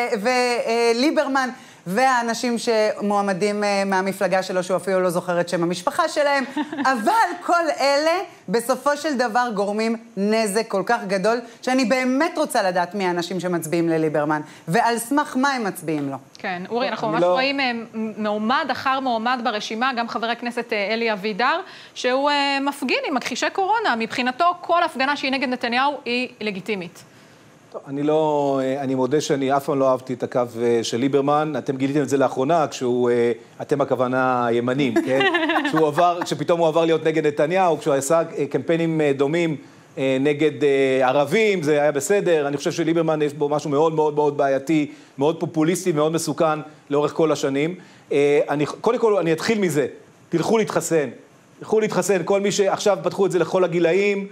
וליברמן, והאנשים שמועמדים מהמפלגה שלו, שהוא אפילו לא זוכר את שם המשפחה שלהם, אבל כל אלה בסופו של דבר גורמים נזק כל כך גדול, שאני באמת רוצה לדעת מי האנשים שמצביעים לליברמן, ועל סמך מה הם מצביעים לו. כן, אורי, אנחנו ממש רואים מועמד אחר מועמד ברשימה, גם חבר הכנסת אלי אבידר, שהוא מפגין עם מכחישי קורונה. מבחינתו, כל הפגנה שהיא נגד נתניהו היא לגיטימית. טוב, אני לא, אני מודה שאני אף פעם לא אהבתי את הקו של ליברמן, אתם גיליתם את זה לאחרונה, כשהוא, אתם הכוונה הימנים, כן? כשהוא עבר, כשפתאום הוא עבר להיות נגד נתניהו, כשהוא עשה קמפיינים דומים נגד ערבים, זה היה בסדר. אני חושב שליברמן יש בו משהו מאוד מאוד מאוד בעייתי, מאוד פופוליסטי, מאוד מסוכן לאורך כל השנים. אני, קודם כל, אני אתחיל מזה, תלכו להתחסן. תלכו להתחסן, כל מי שעכשיו פתחו את זה לכל הגילאים,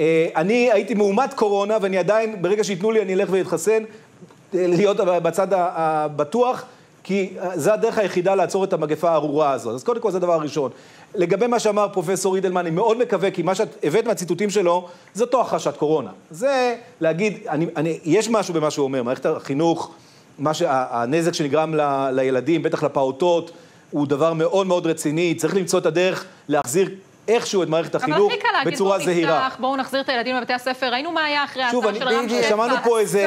אני הייתי מאומת קורונה, ואני עדיין, ברגע שיתנו לי, אני אלך ולהתחסן, להיות בצד הבטוח, כי זה הדרך היחידה לעצור את המגפה הארורה הזאת. אז קודם כל, זה הדבר הראשון. לגבי מה שאמר פרופסור אידלמן, אני מאוד מקווה, כי מה שאת הבאת מהציטוטים שלו, זה אותו הכחשת קורונה. זה להגיד, אני, אני, יש משהו במה שהוא אומר, מערכת החינוך, מה שהנזק שנגרם ל, לילדים, בטח לפעוטות, הוא דבר מאוד מאוד רציני, צריך למצוא את הדרך להחזיר איכשהו את מערכת החינוך בצורה זהירה. בואו נחזיר את הילדים לבתי הספר, ראינו מה היה אחרי ההצעה של רם שפע. שמענו פה איזה,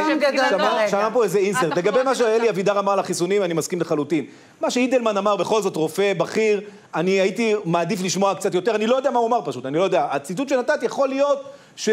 שמענו פה איזה אינסרט. לגבי מה שאלי אבידר אמר לחיסונים, אני מסכים לחלוטין. מה שאידלמן אמר, בכל זאת רופא, בכיר, אני הייתי מעדיף לשמוע קצת יותר, אני לא יודע מה הוא אמר פשוט, אני לא יודע. הציטוט שנתת יכול להיות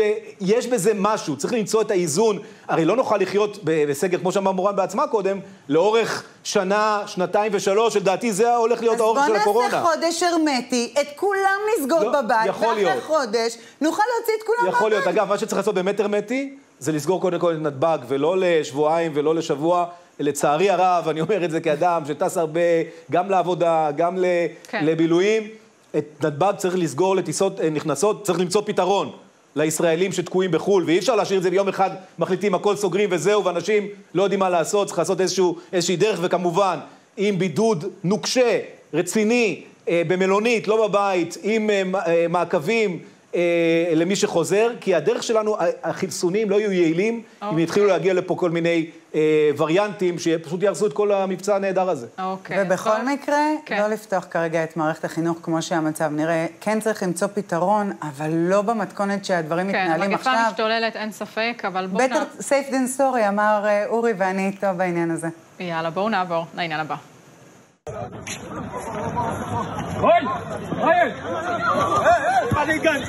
שיש בזה משהו, צריך למצוא את האיזון, הרי לא נוכל לחיות בסגר, כמו שאמר מורן בעצמה קודם, לאורך שנה, שנתיים ושלוש, לדעתי זה הולך להיות האורך של הקורונה. אז בוא נעשה חודש הרמטי, את כולם נסגור בבית, ואחרי חודש נוכל להוציא את כולם בבית. יכול להיות, אגב, מה שצריך לעשות באמת הרמטי, זה לסגור קודם כל את נתב"ג, ולא לשבועיים ולא לשבוע, לצערי הרב, אני אומר את זה כאדם שטס הרבה, גם לעבודה, גם לבילויים, את נתב"ג צריך לסגור לטיסות נכנסות, צריך למצוא פתרון. לישראלים שתקועים בחול, ואי אפשר להשאיר את זה ביום אחד, מחליטים הכל סוגרים וזהו, ואנשים לא יודעים מה לעשות, צריך לעשות איזשהו, איזושהי דרך, וכמובן, עם בידוד נוקשה, רציני, אה, במלונית, לא בבית, עם אה, אה, מעקבים אה, למי שחוזר, כי הדרך שלנו, החיסונים לא יהיו יעילים, okay. אם יתחילו להגיע לפה כל מיני אה, וריאנטים, שפשוט ירסו את כל המבצע הנהדר הזה. Okay. ובכל so... מקרה, okay. לא לפתוח כרגע את מערכת החינוך כמו שהמצב נראה, כן צריך למצוא פתרון, אבל לא במתכונת שהדברים okay, מתנהלים עכשיו. כן, מגפה משתוללת, אין ספק, אבל בואו... Better safe than sorry, אמר אורי, ואני איתו בעניין הזה. יאללה, בואו נעבור לעניין הבא. Oi! Oi! Hey, hey!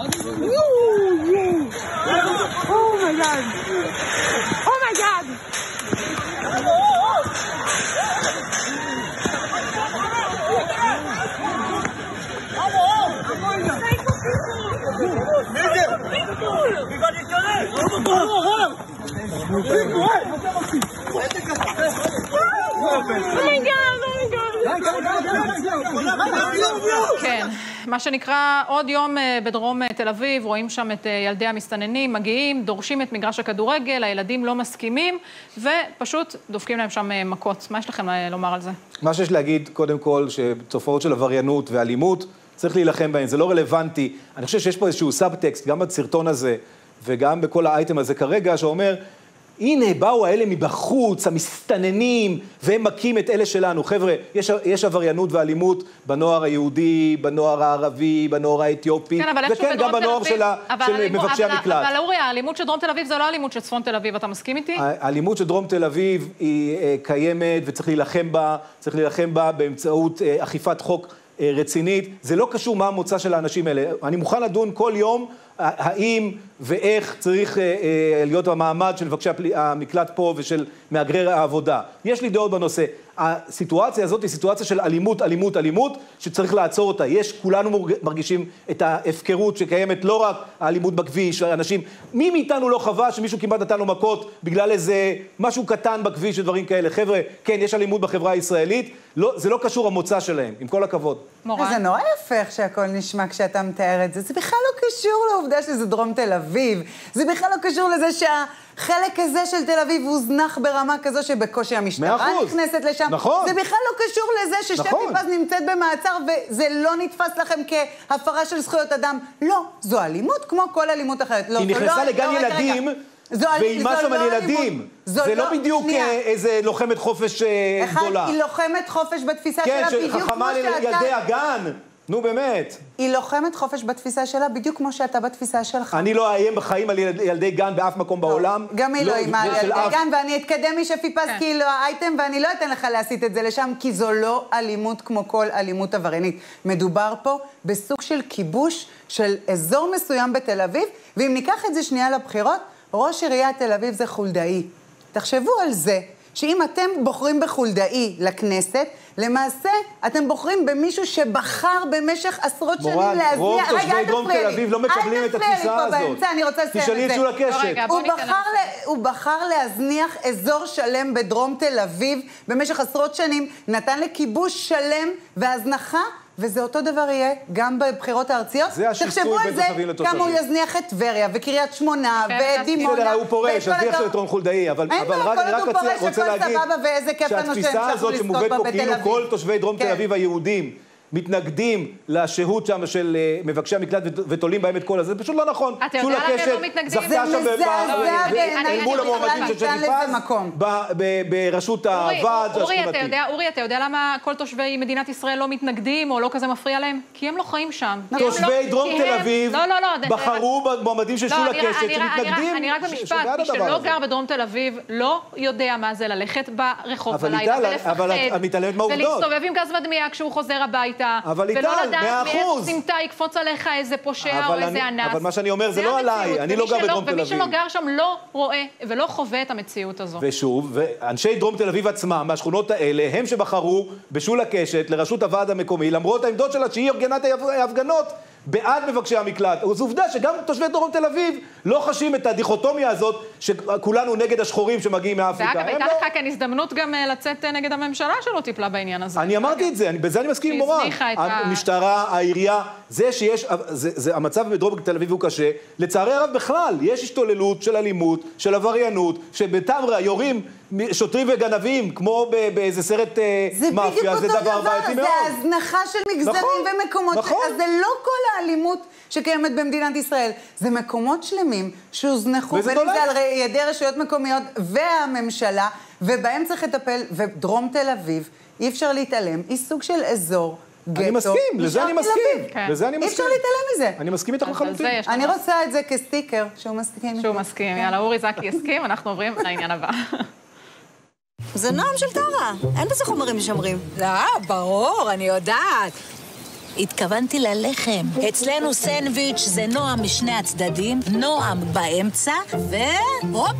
Oh my God! Oh my God! כן, מה שנקרא עוד יום בדרום תל אביב, רואים שם את ילדי המסתננים, מגיעים, דורשים את מגרש הכדורגל, הילדים לא מסכימים, ופשוט דופקים להם שם מכות. מה יש לכם לומר על זה? מה שיש להגיד, קודם כל, שתופעות של עבריינות ואלימות, צריך להילחם בהן, זה לא רלוונטי. אני חושב שיש פה איזשהו סאבטקסט, גם בסרטון הזה, וגם בכל האייטם הזה כרגע, שאומר, הנה, באו האלה מבחוץ, המסתננים, והם מכים את אלה שלנו. חבר'ה, יש, יש עבריינות ואלימות בנוער היהודי, בנוער הערבי, בנוער האתיופי, כן, וכן גם בנוער של, של מבקשי המקלט. אבל אורי, האלימות של דרום תל אביב זה לא האלימות של צפון תל אביב, אתה מסכים איתי? האלימות של דרום תל אביב היא קיימת, וצריך להילחם בה, צריך להילחם בה באמצעות אכיפת חוק רצינית. זה לא קשור מה המוצא של האנשים האלה. אני מוכן לדון כל יום האם ואיך צריך להיות המעמד של מבקשי המקלט פה ושל מהגרי העבודה. יש לי דעות בנושא. הסיטואציה הזאת היא סיטואציה של אלימות, אלימות, אלימות, שצריך לעצור אותה. יש, כולנו מרגישים את ההפקרות שקיימת, לא רק האלימות בכביש, האנשים. מי מאיתנו לא חווה שמישהו כמעט נתן לו מכות בגלל איזה משהו קטן בכביש ודברים כאלה? חבר'ה, כן, יש אלימות בחברה הישראלית, לא, זה לא קשור המוצא שלהם, עם כל הכבוד. מורן. זה נורא יפה איך שהכל נשמע כשאתה מתאר את זה. זה בכלל לא קשור לעובדה שזה דרום תל אביב. זה בכלל לא קשור לזה שהחלק הזה של תל אביב הוזנח ברמה כזו שבקושי המשטרה נכנסת לשם. נכון. זה בכלל לא קשור לזה ששטפי נכון. פז נמצאת במעצר וזה לא נתפס לכם כהפרה של זכויות אדם. לא, זו אלימות כמו כל אלימות אחרת. לא, היא נכנסה לא, לגן לא, ילדים והיא משהו על ילדים. זה לא בדיוק איזה לוחמת חופש גדולה. אחד, היא לוחמת חופש בתפיסה כן, שלה בדיוק כמו שאתה... חכמה לילדי הגן. נו באמת. היא לוחמת חופש בתפיסה שלה בדיוק כמו שאתה בתפיסה שלך. אני לא איים בחיים על ילדי גן באף מקום בעולם. גם היא לא איימה על ילדי גן, ואני אתקדם משפי פז כאילו האייטם, ואני לא אתן לך להסיט את זה לשם, כי זו לא אלימות כמו כל אלימות עבריינית. מדובר פה בסוג של כיבוש של אזור מסוים בתל אביב, ואם ניקח את זה שנייה לבחירות, ראש עיריית תל אביב זה חולדאי. תחשבו על זה, שאם אתם בוחרים בחולדאי לכנסת, למעשה אתם בוחרים במישהו שבחר במשך עשרות שנים להזניח... מורן, רוב תושבי דרום תל אביב לא מקבלים את התפיסה הזאת. אני רוצה לסיים את זה. תשאלי את שולה קשת. הוא בחר להזניח אזור שלם בדרום תל אביב במשך עשרות שנים, נתן לכיבוש שלם והזנחה, וזה אותו דבר יהיה גם בבחירות הארציות. תחשבו על זה, כמה הוא יזניח את טבריה וקריית שמונה ודימונה. הוא פורש, עזניח של יתרון חולדאי, אבל רק רוצה להגיד שהתפיסה הזאת שמובאת פה כאילו כל תושבי דרום תל אביב היהודים מתנגדים לשהות שם של מבקשי המקלט ותולים בהם את כל הזה, זה פשוט לא נכון. שולה קשת זכתה שם אל מול המועמדים של שפי פז בראשות הוועד השכונתי. אורי, אתה יודע למה כל תושבי מדינת ישראל לא מתנגדים או לא כזה מפריע להם? כי הם לא חיים שם. תושבי דרום תל אביב בחרו במועמדים של שולה קשת שמתנגדים. אני רק במשפט, מי שלא גר בדרום תל אביב לא יודע מה זה ללכת ברחוב בלילה ולפחד ולהסתובב עם גז מדמיע כשהוא חוזר הביתה. אבל איתן, מאה אחוז. סמטה יקפוץ עליך איזה פושע או איזה אנס. אבל מה שאני אומר זה לא עליי, אני לא גר בדרום תל אביב. ומי שלא גר שם לא רואה ולא חווה את המציאות הזו. ושוב, ואנשי דרום תל אביב עצמם, מהשכונות האלה, הם שבחרו בשולה קשת לראשות הוועד המקומי, למרות העמדות שלה שהיא ארגנת ההפגנות בעד מבקשי המקלט. זו עובדה שגם תושבי דרום תל אביב לא חשים את הדיכוטומיה הזאת שכולנו נגד השחורים שמגיעים מאפריקה. ואגב, הייתה לך כאן הזדמנות גם לצאת נגד הממשלה שלא טיפלה בעניין הזה. אני אמרתי את זה, בזה אני מסכים עם מורן. המשטרה, העירייה, זה שיש, המצב בדרום תל אביב הוא קשה. לצערי הרב בכלל, יש השתוללות של אלימות, של עבריינות, שבתמרה יורים שוטרים וגנבים, כמו באיזה סרט מאפיה, זה דבר בעייתי מאוד. זה הזנחה של מגזרים ומקומות. אז זה לא כל האלימות שקיימת במדינת ישראל. זה מקומות שלמים שהוזנחו בין זה על ידי רשויות מקומיות והממשלה, ובהם צריך לטפל, ודרום תל אביב, אי אפשר להתעלם, היא סוג של אזור גטו. אני מסכים, לזה אני מסכים. לזה אני מסכים. אי אפשר להתעלם מזה. אני מסכים איתך לחלוטין. אני רוצה את זה כסטיקר, שהוא מסכים. שהוא מסכים. יאללה, אורי זקי יסכים, אנחנו עוברים לעניין הבא. זה נועם של טרה, אין בזה חומרים משמרים. לא, ברור, אני יודעת. התכוונתי ללחם. אצלנו סנדוויץ' זה נועם משני הצדדים, נועם באמצע, והופ!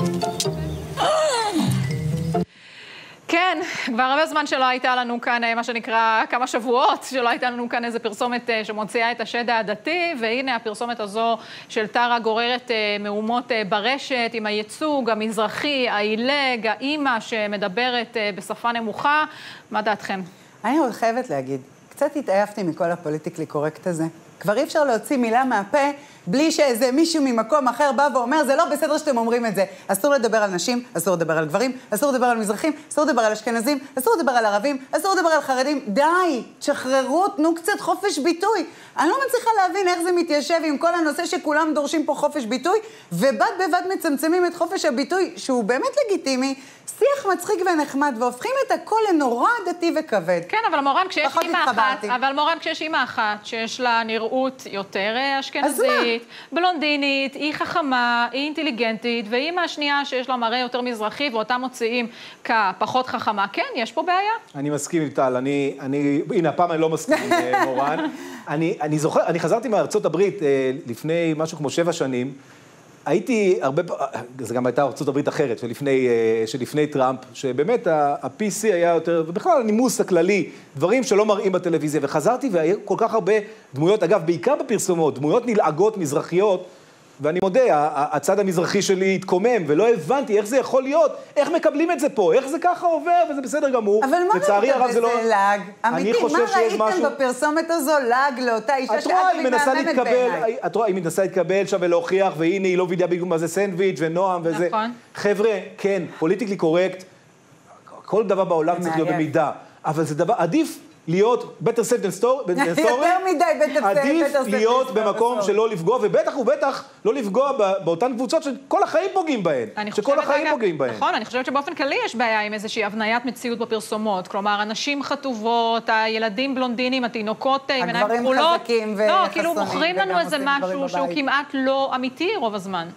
כן, כבר הרבה זמן שלא הייתה לנו כאן, מה שנקרא, כמה שבועות, שלא הייתה לנו כאן איזה פרסומת שמוציאה את השד העדתי, והנה הפרסומת הזו של טרה גוררת מהומות ברשת, עם הייצוג המזרחי, העילג, האימא שמדברת בשפה נמוכה. מה דעתכם? אני עוד חייבת להגיד, קצת התעייפתי מכל הפוליטיקלי קורקט הזה. כבר אי אפשר להוציא מילה מהפה בלי שאיזה מישהו ממקום אחר בא ואומר, זה לא בסדר שאתם אומרים את זה. אסור לדבר על נשים, אסור לדבר על גברים, אסור לדבר על מזרחים, אסור לדבר על אשכנזים, אסור לדבר על ערבים, אסור לדבר על חרדים. די, תשחררו, תנו קצת חופש ביטוי. אני לא מצליחה להבין איך זה מתיישב עם כל הנושא שכולם דורשים פה חופש ביטוי, ובד בבד מצמצמים את חופש הביטוי, שהוא באמת לגיטימי, שיח מצחיק ונחמד, והופכים את הכל לנורא דתי וכבד. כן, אבל מורן, כשיש אימא אחת, אבל מורן, כשיש אימא אחת, שיש לה נראות יותר אשכנזית, בלונדינית, היא חכמה, היא אינטליגנטית, ואימא השנייה שיש לה מראה יותר מזרחי, ואותה מוציאים כפחות חכמה. כן, יש פה בעיה. אני מסכים עם טל, אני, אני, הנה, הפעם אני לא מסכים עם מורן. אני, אני זוכר, אני חזרתי מארצות הברית לפני משהו כמו שבע שנים, הייתי הרבה, זה גם הייתה ארצות הברית אחרת, שלפני, שלפני טראמפ, שבאמת ה-פי סי היה יותר, ובכלל הנימוס הכללי, דברים שלא מראים בטלוויזיה, וחזרתי והיה כל כך הרבה דמויות, אגב, בעיקר בפרסומות, דמויות נלעגות, מזרחיות, ואני מודה, הצד המזרחי שלי התקומם, ולא הבנתי איך זה יכול להיות, איך מקבלים את זה פה, איך זה ככה עובר, וזה בסדר גמור. אבל מה ראית בזה לעג? אמיתי, מה ראיתם בפרסומת הזו לעג לאותה אישה שאת מתאמנת בעיניי? את רואה, היא מנסה להתקבל שם ולהוכיח, והנה היא לא וידאה בגלל מה זה סנדוויץ' ונועם וזה. נכון. חבר'ה, כן, פוליטיקלי קורקט, כל דבר בעולם צריך להיות במידה, אבל זה דבר, עדיף להיות better safe than sorry, יותר מדי better safe, עדיף להיות במקום שלא לפגוע, ובטח ובטח לא לפגוע באותן קבוצות שכל החיים פוגעים בהן, שכל החיים פוגעים בהן. נכון, אני חושבת שבאופן כללי יש בעיה עם איזושהי הבניית מציאות בפרסומות, כלומר, אנשים חטובות, הילדים בלונדינים, התינוקות עם עיניים כחולות, הגברים חזקים וחסונים, לא, כאילו מוכרים לנו איזה משהו שהוא כמעט לא אמיתי רוב הזמן.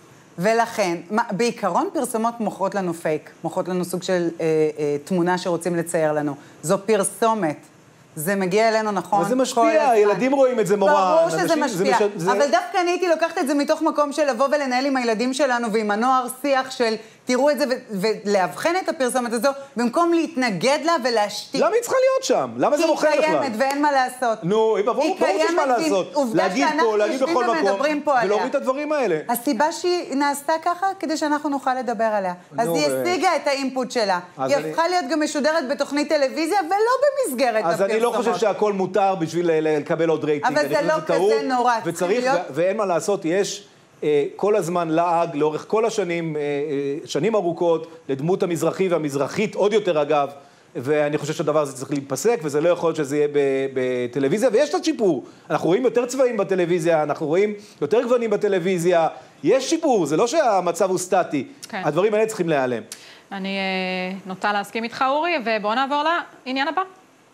ולכן, מה, בעיקרון פרסומות מוכרות לנו פייק, מוכרות לנו סוג של אה, אה, תמונה שרוצים לצייר לנו. זו פרסומת. זה מגיע אלינו נכון. אבל זה משפיע, הילדים רואים את זה מורן. ברור שזה משפיע, זה מש... אבל דווקא אני הייתי לוקחת את זה מתוך מקום של לבוא ולנהל עם הילדים שלנו ועם הנוער שיח של תראו את זה ו- ולהבחן את הפרסומת הזו, במקום להתנגד לה ולהשתיק. למה היא צריכה להיות שם? למה זה מוכר בכלל? היא קיימת ואין מה לעשות. נו, ברור שיש מה לעשות. להגיד פה, להגיד בכל מקום, ולהוריד את הדברים האלה. הסיבה שהיא נעשתה ככה, כדי שאנחנו נוכל לדבר עליה. אז היא השיגה את האינפוט שלה. היא הפכה להיות גם משודרת בתוכנית טלוויזיה, ולא במסגרת הפרסומות. אז אני לא חושב שהכל מותר בשביל לקבל עוד רייטינג. אבל זה לא כזה נורא. ואין מה לעשות, יש כל הזמן לעג, לאורך כל השנים, שנים ארוכות, לדמות המזרחי והמזרחית, עוד יותר אגב, ואני חושב שהדבר הזה צריך להיפסק, וזה לא יכול להיות שזה יהיה בטלוויזיה, ויש את השיפור. אנחנו רואים יותר צבעים בטלוויזיה, אנחנו רואים יותר גוונים בטלוויזיה, יש שיפור, זה לא שהמצב הוא סטטי. כן. הדברים האלה צריכים להיעלם. אני נוטה להסכים איתך, אורי, ובואו נעבור לעניין הבא.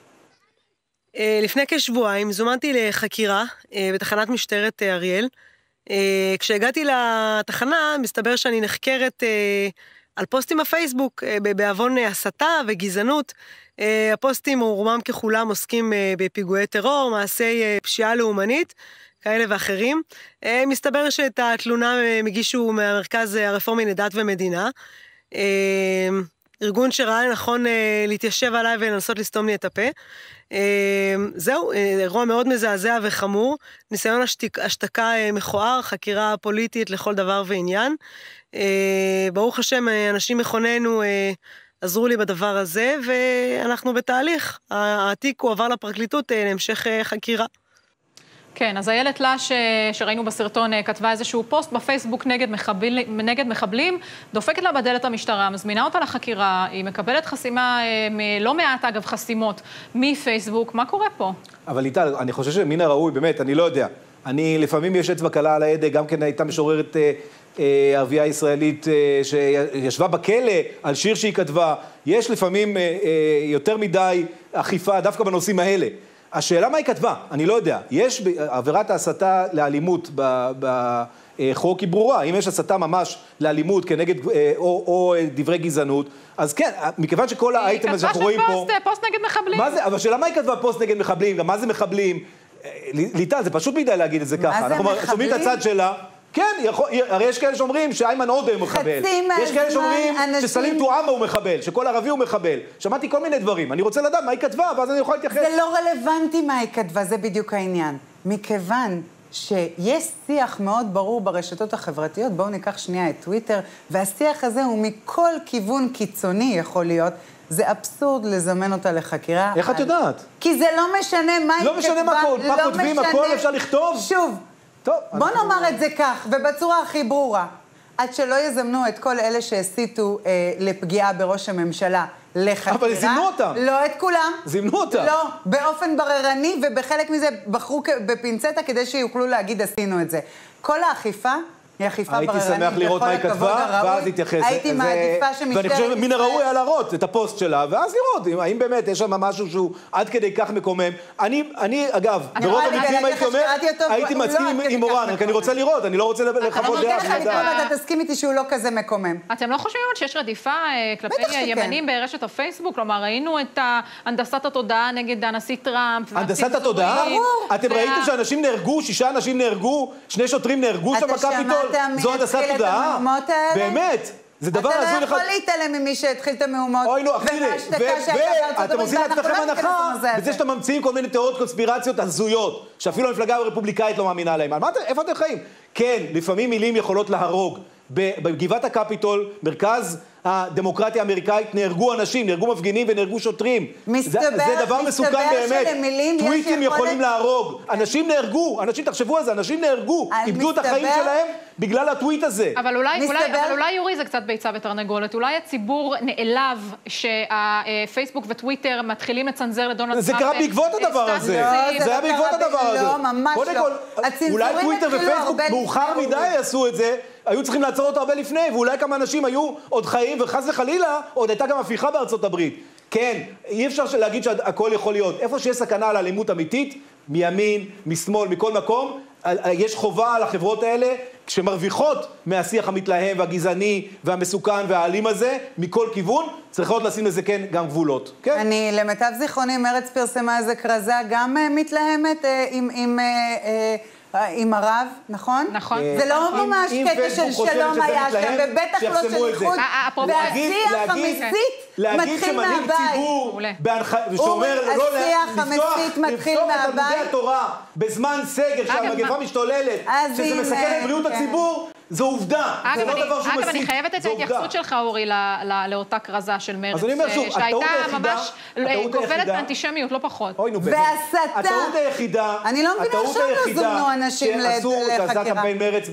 לפני כשבועיים זומנתי לחקירה בתחנת משטרת אריאל. כשהגעתי לתחנה, מסתבר שאני נחקרת על פוסטים בפייסבוק, בעוון הסתה וגזענות. הפוסטים רובם ככולם עוסקים בפיגועי טרור, מעשי פשיעה לאומנית, כאלה ואחרים. מסתבר שאת התלונה מגישו מהמרכז הרפורמי לדת ומדינה. ארגון שראה לנכון להתיישב עליי ולנסות לסתום לי את הפה. זהו, אירוע מאוד מזעזע וחמור, ניסיון השתקה מכוער, חקירה פוליטית לכל דבר ועניין. ברוך השם, אנשים מכוננו עזרו לי בדבר הזה, ואנחנו בתהליך. העתיק הוא עבר לפרקליטות להמשך חקירה. כן, אז איילת לש, שראינו בסרטון, כתבה איזשהו פוסט בפייסבוק נגד מחבלים, נגד מחבלים, דופקת לה בדלת המשטרה, מזמינה אותה לחקירה, היא מקבלת חסימה, לא מעט אגב חסימות, מפייסבוק, מה קורה פה? אבל איטל, אני חושב שמן הראוי, באמת, אני לא יודע. אני, לפעמים יש אצבע קלה על ההדק, גם כן הייתה משוררת אה, ערבייה ישראלית אה, שישבה בכלא על שיר שהיא כתבה. יש לפעמים אה, אה, יותר מדי אכיפה, דווקא בנושאים האלה. השאלה מה היא כתבה, אני לא יודע. יש עבירת ההסתה לאלימות החוק היא ברורה. אם יש הסתה ממש לאלימות כנגד, או, או דברי גזענות, אז כן, מכיוון שכל האייטם הזה שאנחנו רואים פה... היא כתבה פוסט נגד מחבלים. מה זה? אבל שאלה מה היא כתבה פוסט נגד מחבלים? גם מה זה מחבלים? ליטל, זה פשוט מדי להגיד את זה ככה. אנחנו שומעים את הצד שלה. כן, יכול, הרי יש כאלה שאומרים שאיימן עודה הוא מחבל. יש כאלה שאומרים אנשים... שסלים טועמה הוא מחבל, שכל ערבי הוא מחבל. שמעתי כל מיני דברים. אני רוצה לדעת מה היא כתבה, ואז אני יכול להתייחס. זה לא רלוונטי מה היא כתבה, זה בדיוק העניין. מכיוון שיש שיח מאוד ברור ברשתות החברתיות, בואו ניקח שנייה את טוויטר, והשיח הזה הוא מכל כיוון קיצוני יכול להיות, זה אבסורד לזמן אותה לחקירה. איך את יודעת? כי זה לא משנה מה היא כתבה. לא משנה מה כותבים, הכל אפשר לכתוב. שוב. טוב, בוא נאמר את זה כך, ובצורה הכי ברורה. עד שלא יזמנו את כל אלה שהסיתו אה, לפגיעה בראש הממשלה לחקירה. אבל זימנו אותם. לא את כולם. זימנו אותם. לא, באופן בררני, ובחלק מזה בחרו בפינצטה כדי שיוכלו להגיד עשינו את זה. כל האכיפה היא אכיפה בררנית. הייתי שמח לראות מה היא כתבה, ואז להתייחס. הייתי מעדיפה שמשטרת... ואני חושב מן הראוי היה להראות את הפוסט שלה, ואז לראות האם באמת יש שם משהו שהוא עד כדי כך מקומם. אני, אגב, ברוב המקרים הייתי אומר, הייתי מסכים עם מורן, רק אני רוצה לראות, אני לא רוצה לחוות דעה. אתה תסכים איתי שהוא לא כזה מקומם. אתם לא חושבים שיש רדיפה כלפי ימנים ברשת הפייסבוק? כלומר, ראינו את הנדסת התודעה נגד הנשיא טראמפ. הנדסת התודעה? אתם ראיתם שאנשים נהרגו, שישה אנשים נהרגו, שני שוטרים נהרגו שם בקפיטול? זו הנדסת תודעה? באמת, זה דבר הזוי לך... אתה לא יכול להתעלם ממי שהתחיל את המהומות. אוי, נו, אחי, ואתם עושים לעצמכם הנחה בזה שאתם ממציאים כל מיני תיאוריות קונספירציות הזויות, שאפילו המפלגה הרפובליקאית לא מאמינה להם. איפה אתם חיים? כן, לפעמים מילים יכולות להרוג. בגבעת הקפיטול, מרכז הדמוקרטיה האמריקאית, נהרגו אנשים, נהרגו מפגינים ונהרגו שוטרים. מסתבר, זה דבר מסוכן באמת. טוויטים יכולים להרוג. אנשים נהרגו, אנשים, תחשבו על זה, אנשים נהרגו, איבדו את החיים שלהם בגלל הטוויט הזה. אבל אולי, אולי, אבל אולי יורי זה קצת ביצה ותרנגולת. אולי הציבור נעלב שהפייסבוק וטוויטר מתחילים לצנזר לדונלד טראמפ. זה קרה בעקבות הדבר הזה. זה היה בעקבות הדבר הזה. לא, ממש לא. אולי טוויטר ופייסבוק מאוחר מדי עשו את זה. היו צריכים לעצור אותו הרבה לפני, ואולי כמה אנשים היו עוד חיים, וחס וחלילה, עוד הייתה גם הפיכה בארצות הברית. כן, אי אפשר להגיד שהכל יכול להיות. איפה שיש סכנה על אלימות אמיתית, מימין, משמאל, מכל מקום, יש חובה על החברות האלה, שמרוויחות מהשיח המתלהם והגזעני והמסוכן והאלים הזה, מכל כיוון, צריכות לשים לזה כן גם גבולות. כן? אני, למיטב זיכרוני, מרץ פרסמה איזה כרזה גם מתלהמת עם... עם עם הרב, נכון? נכון. זה לא ממש קטע של שלום היה שם, ובטח לא של איחוד, והשיח המסית מתחיל מהבית. שאומר לא לפתוח את תלמודי התורה בזמן סגר, שהמגפה משתוללת, שזה מסכן את בריאות הציבור, זו עובדה. זה לא דבר שהוא מסית. אגב, אני חייבת את ההתייחסות שלך, אורי, לאותה כרזה של מרץ, אז אני אומר שוב, שהייתה ממש גובלת באנטישמיות, לא פחות. והסתה. הטעות היחידה, אני לא מבינה עכשיו לא זומנו אנשים לחקירה. שעשה קמפיין מרץ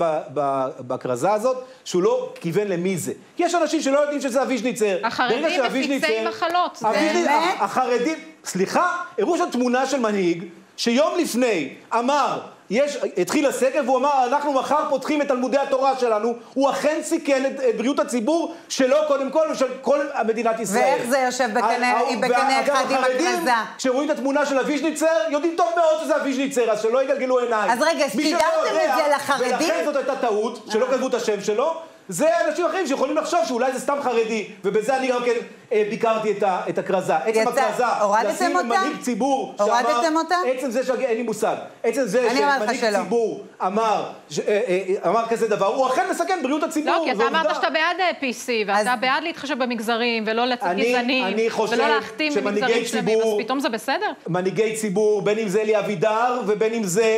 בכרזה הזאת, שהוא לא כיוון למי זה. יש אנשים שלא יודעים שזה אביז'ניצר. החרדים מפיצי מחלות. החרדים, סליחה, הראו שם תמונה של מנהיג, שיום לפני אמר, יש, התחיל הסגר והוא אמר, אנחנו מחר פותחים את תלמודי התורה שלנו, הוא אכן סיכן את, את בריאות הציבור שלו קודם כל ושל כל מדינת ישראל. ואיך זה יושב בקנה, בקנה אחד עם הכרזה? כשרואים את התמונה של אביז'ניצר, יודעים טוב מאוד שזה אביז'ניצר, אז שלא יגלגלו עיניים. אז רגע, סידרתם את זה לחרדים? ולכן זאת הייתה טעות, שלא כתבו את השם שלו, זה אנשים אחרים שיכולים לחשוב שאולי זה סתם חרדי, ובזה אני גם כן ביקרתי את הכרזה. עצם הכרזה, לשים מנהיג ציבור, הורדתם אותה? עצם זה שאין לי מושג, עצם זה שמנהיג ציבור אמר, אמר כזה דבר, הוא אכן מסכן בריאות הציבור. לא, כי אתה אמרת שאתה בעד פי סי, ואתה בעד להתחשב במגזרים, ולא לצאת גזענים, ולא להחתים במגזרים שלמים, אז פתאום זה בסדר? מנהיגי ציבור, בין אם זה אלי אבידר, ובין אם זה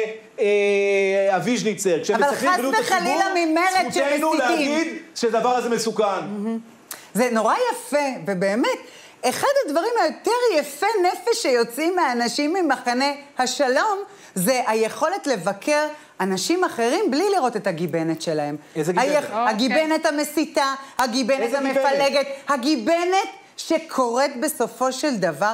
אביז'ניצר, אבל חס וחלילה ממרד זכותנו להגיד שהדבר הזה מסוכן. זה נורא יפה, ובאמת, אחד הדברים היותר יפה נפש שיוצאים מהאנשים ממחנה השלום, זה היכולת לבקר אנשים אחרים בלי לראות את הגיבנת שלהם. איזה גיבנת? הגיבנת המסיתה, הגיבנת המפלגת, הגיבנת שקוראת בסופו של דבר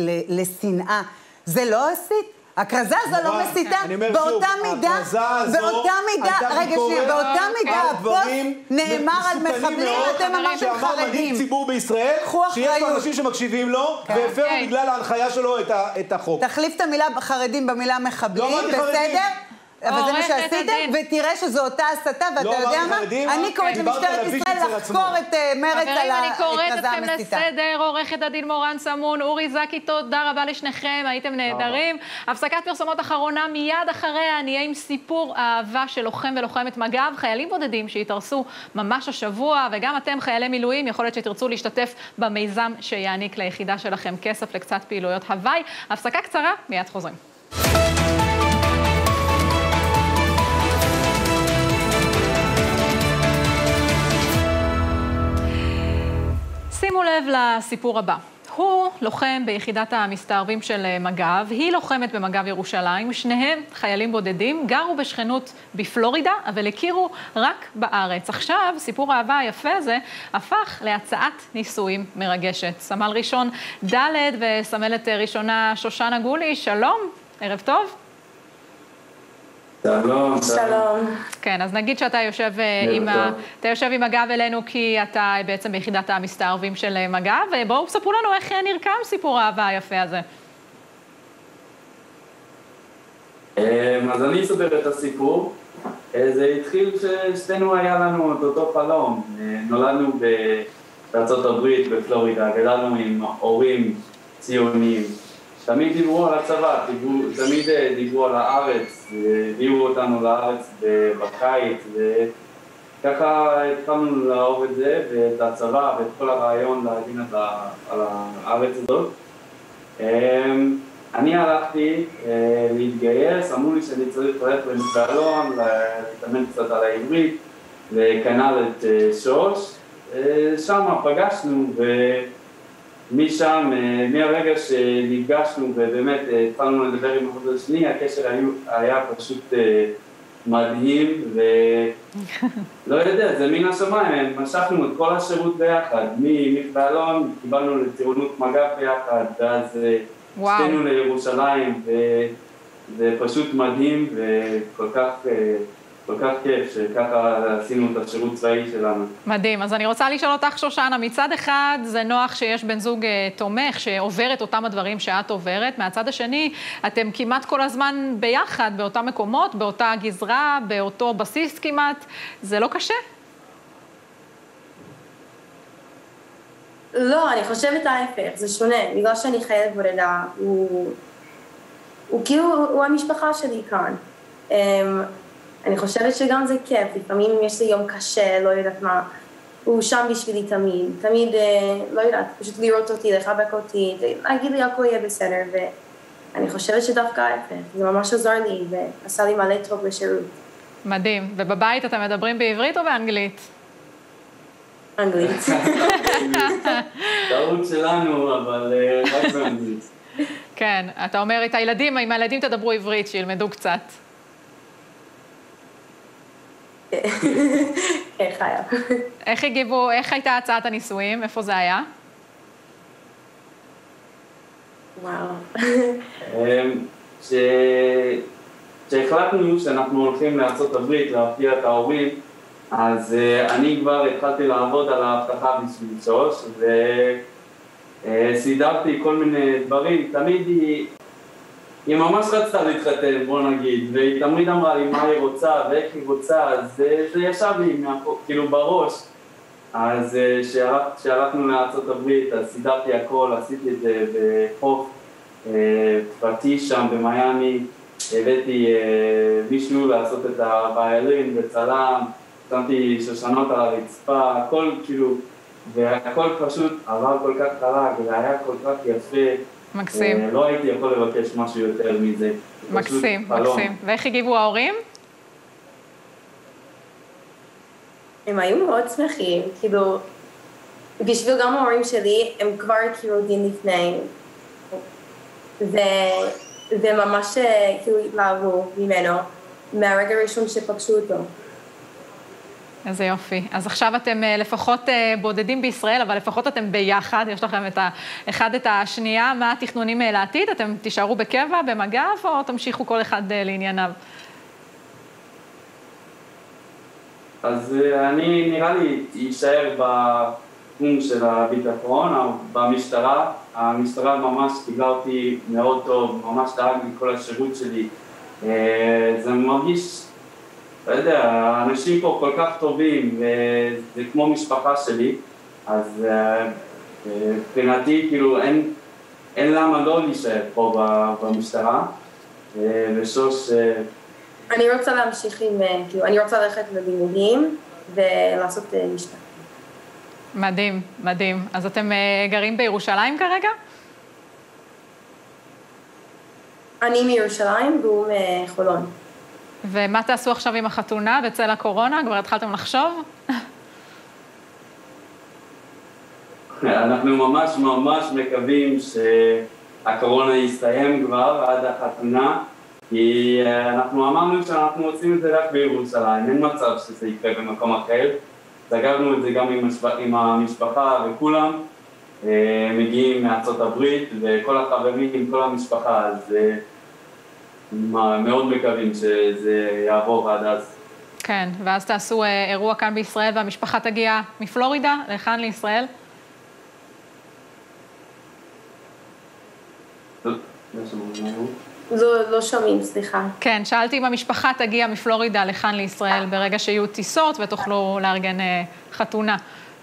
לשנאה. זה לא עשית? הכרזה הזו לא מסיתה, באותה מידה, באותה מידה, רגע שנייה, באותה מידה, הפוסט נאמר על מחבלים, אתם אמרתם חרדים. מנהיג ציבור בישראל, שיש לו אנשים שמקשיבים לו, והפרו בגלל ההנחיה שלו את החוק. תחליף את המילה חרדים במילה מחבלים, בסדר? אבל זה מה שעשיתם, ותראה שזו אותה הסתה, ואתה יודע מה? אני קוראת למשטרת ישראל לחקור את מרץ על ההכרזה המסיתה. חברים, אני קוראת אתכם לסדר, עורכת הדין מורן סמון, אורי זקי, תודה רבה לשניכם, הייתם נהדרים. הפסקת פרסומות אחרונה, מיד אחריה נהיה עם סיפור האהבה של לוחם ולוחמת מג"ב, חיילים בודדים שהתארסו ממש השבוע, וגם אתם חיילי מילואים, יכול להיות שתרצו להשתתף במיזם שיעניק ליחידה שלכם כסף לקצת פעילויות הוואי. הפסקה קצרה, מיד חוזרים. שימו לב לסיפור הבא. הוא לוחם ביחידת המסתערבים של מג"ב, היא לוחמת במג"ב ירושלים, שניהם חיילים בודדים, גרו בשכנות בפלורידה, אבל הכירו רק בארץ. עכשיו, סיפור האהבה היפה הזה הפך להצעת נישואים מרגשת. סמל ראשון ד' וסמלת ראשונה שושנה גולי, שלום, ערב טוב. שלום, שלום. כן, אז נגיד שאתה יושב עם, ה... אתה יושב עם מג"ב אלינו כי אתה בעצם ביחידת המסתערבים של מג"ב, ובואו ספרו לנו איך נרקם סיפור האהבה היפה הזה. אז אני אספר את הסיפור. זה התחיל ששתינו היה לנו את אותו חלום. נולדנו בארצות הברית, בפלורידה, גדלנו עם הורים ציוניים. תמיד דיברו על הצבא, דיברו, תמיד דיברו על הארץ, הביאו אותנו לארץ בקיץ, וככה התחלנו לאהוב את זה, ואת הצבא, ואת כל הרעיון להגין על הארץ הזאת. אני הלכתי להתגייס, אמרו לי שאני צריך ללכת למכללה, להתאמן קצת על העברית, וכנ"ל את שוש. שם פגשנו, ו... משם, מהרגע שנפגשנו ובאמת התחלנו לדבר עם אחד השני, הקשר היה פשוט מדהים ולא יודע, זה מן השמיים, משכנו את כל השירות ביחד, ממכללון קיבלנו לטירונות מג"ב ביחד, ואז שתינו לירושלים וזה פשוט מדהים וכל כך... כל כך כיף שככה עשינו את השירות צבאי שלנו. מדהים. אז אני רוצה לשאול אותך, שושנה, מצד אחד זה נוח שיש בן זוג תומך שעובר את אותם הדברים שאת עוברת, מהצד השני אתם כמעט כל הזמן ביחד, באותם מקומות, באותה גזרה, באותו בסיס כמעט. זה לא קשה? לא, אני חושבת ההפך, זה שונה. בגלל שאני חיילת בודדה, הוא, הוא כאילו, הוא המשפחה שלי כאן. אני חושבת שגם זה כיף, לפעמים יש לי יום קשה, לא יודעת מה, הוא שם בשבילי תמיד, תמיד, לא יודעת, פשוט לראות אותי, לחבק אותי, להגיד לי הכל יהיה בסדר, ואני חושבת שדווקא ההפך, זה ממש עזר לי, ועשה לי מלא טוב בשירות. מדהים, ובבית אתם מדברים בעברית או באנגלית? אנגלית. טעות שלנו, אבל רק באנגלית. כן, אתה אומר את הילדים, עם הילדים תדברו עברית, שילמדו קצת. כן, חייב. איך הגיבו, איך הייתה הצעת הנישואים? איפה זה היה? וואו. כשהחלטנו שאנחנו הולכים לארצות הברית להפתיע את ההורים, אז אני כבר התחלתי לעבוד על ההבטחה בשביל שוש, וסידרתי כל מיני דברים. תמיד היא... היא ממש רצתה להתחתן, בוא נגיד, והיא תמיד אמרה לי מה היא רוצה ואיך היא רוצה, אז זה, זה ישב לי כאילו בראש. אז כשהלכנו לארצות הברית, אז סידרתי הכל, עשיתי את זה בחוף פרטי שם במיימי, הבאתי מישהו לעשות את הוויולין וצלם, שמתי שושנות על הרצפה, הכל כאילו, והכל פשוט עבר כל כך חלק, זה היה כל כך יפה. מקסים. לא הייתי יכול לבקש משהו יותר מזה. מקסים, מקסים. ואיך הגיבו ההורים? הם היו מאוד שמחים, כאילו, בשביל גם ההורים שלי, הם כבר הכירו דין לפני, וממש כאילו התלהבו ממנו, מהרגע הראשון שפגשו אותו. איזה יופי. אז עכשיו אתם לפחות בודדים בישראל, אבל לפחות אתם ביחד, יש לכם את האחד את השנייה. מה התכנונים לעתיד? אתם תישארו בקבע, במג"ב, או תמשיכו כל אחד לענייניו? אז אני נראה לי יישאר בתחום של הביטחון, או במשטרה. המשטרה ממש קיבלה אותי מאוד טוב, ממש דאג לי כל השירות שלי. זה מרגיש, לא יודע, האנשים פה כל כך טובים, וזה כמו משפחה שלי, אז מבחינתי, כאילו, אין, אין למה לא להישאר פה במשטרה, ושוש... אני רוצה להמשיך עם, כאילו, אני רוצה ללכת ללימודים ולעשות משפט. מדהים, מדהים. אז אתם גרים בירושלים כרגע? אני מירושלים והוא מחולון. ומה תעשו עכשיו עם החתונה בצל הקורונה? כבר התחלתם לחשוב? אנחנו ממש ממש מקווים שהקורונה יסתיים כבר עד החתונה, כי אנחנו אמרנו שאנחנו עושים את זה רק בירושלים, אין מצב שזה יקרה במקום אחר. סגרנו את זה גם עם, המשפ... עם המשפחה וכולם, מגיעים מארצות הברית וכל החברים, כל המשפחה, אז מאוד מקווים שזה יעבור עד אז. כן, ואז תעשו אירוע כאן בישראל והמשפחה תגיע מפלורידה לכאן לישראל? לא, לא שומעים, סליחה. כן, שאלתי אם המשפחה תגיע מפלורידה לכאן לישראל ברגע שיהיו טיסות ותוכלו לארגן חתונה.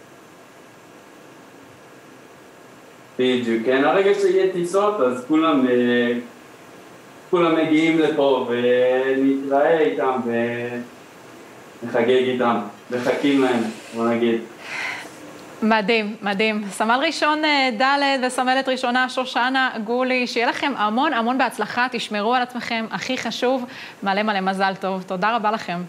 בדיוק, כן, הרגע שיהיה טיסות אז כולם, כולם מגיעים לפה ונתראה איתם ונחגג איתם, מחכים להם, בוא נגיד. מדהים, מדהים. סמל ראשון ד' וסמלת ראשונה שושנה גולי, שיהיה לכם המון המון בהצלחה, תשמרו על עצמכם, הכי חשוב, מלא מלא מזל טוב. תודה רבה לכם.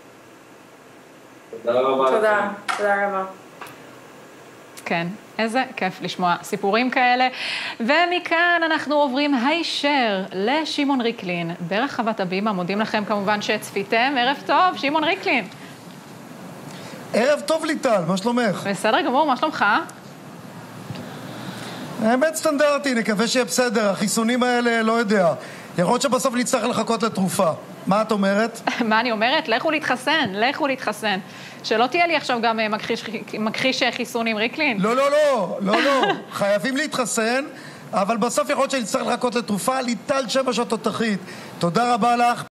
תודה רבה. תודה, תודה רבה. כן, איזה כיף לשמוע סיפורים כאלה. ומכאן אנחנו עוברים הישר לשמעון ריקלין ברחבת הבימה. מודים לכם כמובן שצפיתם. ערב טוב, שמעון ריקלין. ערב טוב ליטל, מה שלומך? בסדר גמור, מה שלומך? האמת סטנדרטי, נקווה שיהיה בסדר. החיסונים האלה, לא יודע. יכול להיות שבסוף נצטרך לחכות לתרופה. מה את אומרת? מה אני אומרת? לכו להתחסן, לכו להתחסן. שלא תהיה לי עכשיו גם מכחיש, מכחיש חיסונים, ריקלין. לא, לא, לא, לא, לא. חייבים להתחסן, אבל בסוף יכול להיות שנצטרך לחכות לתרופה. ליטל שבע שעות תותחית. תודה רבה לך.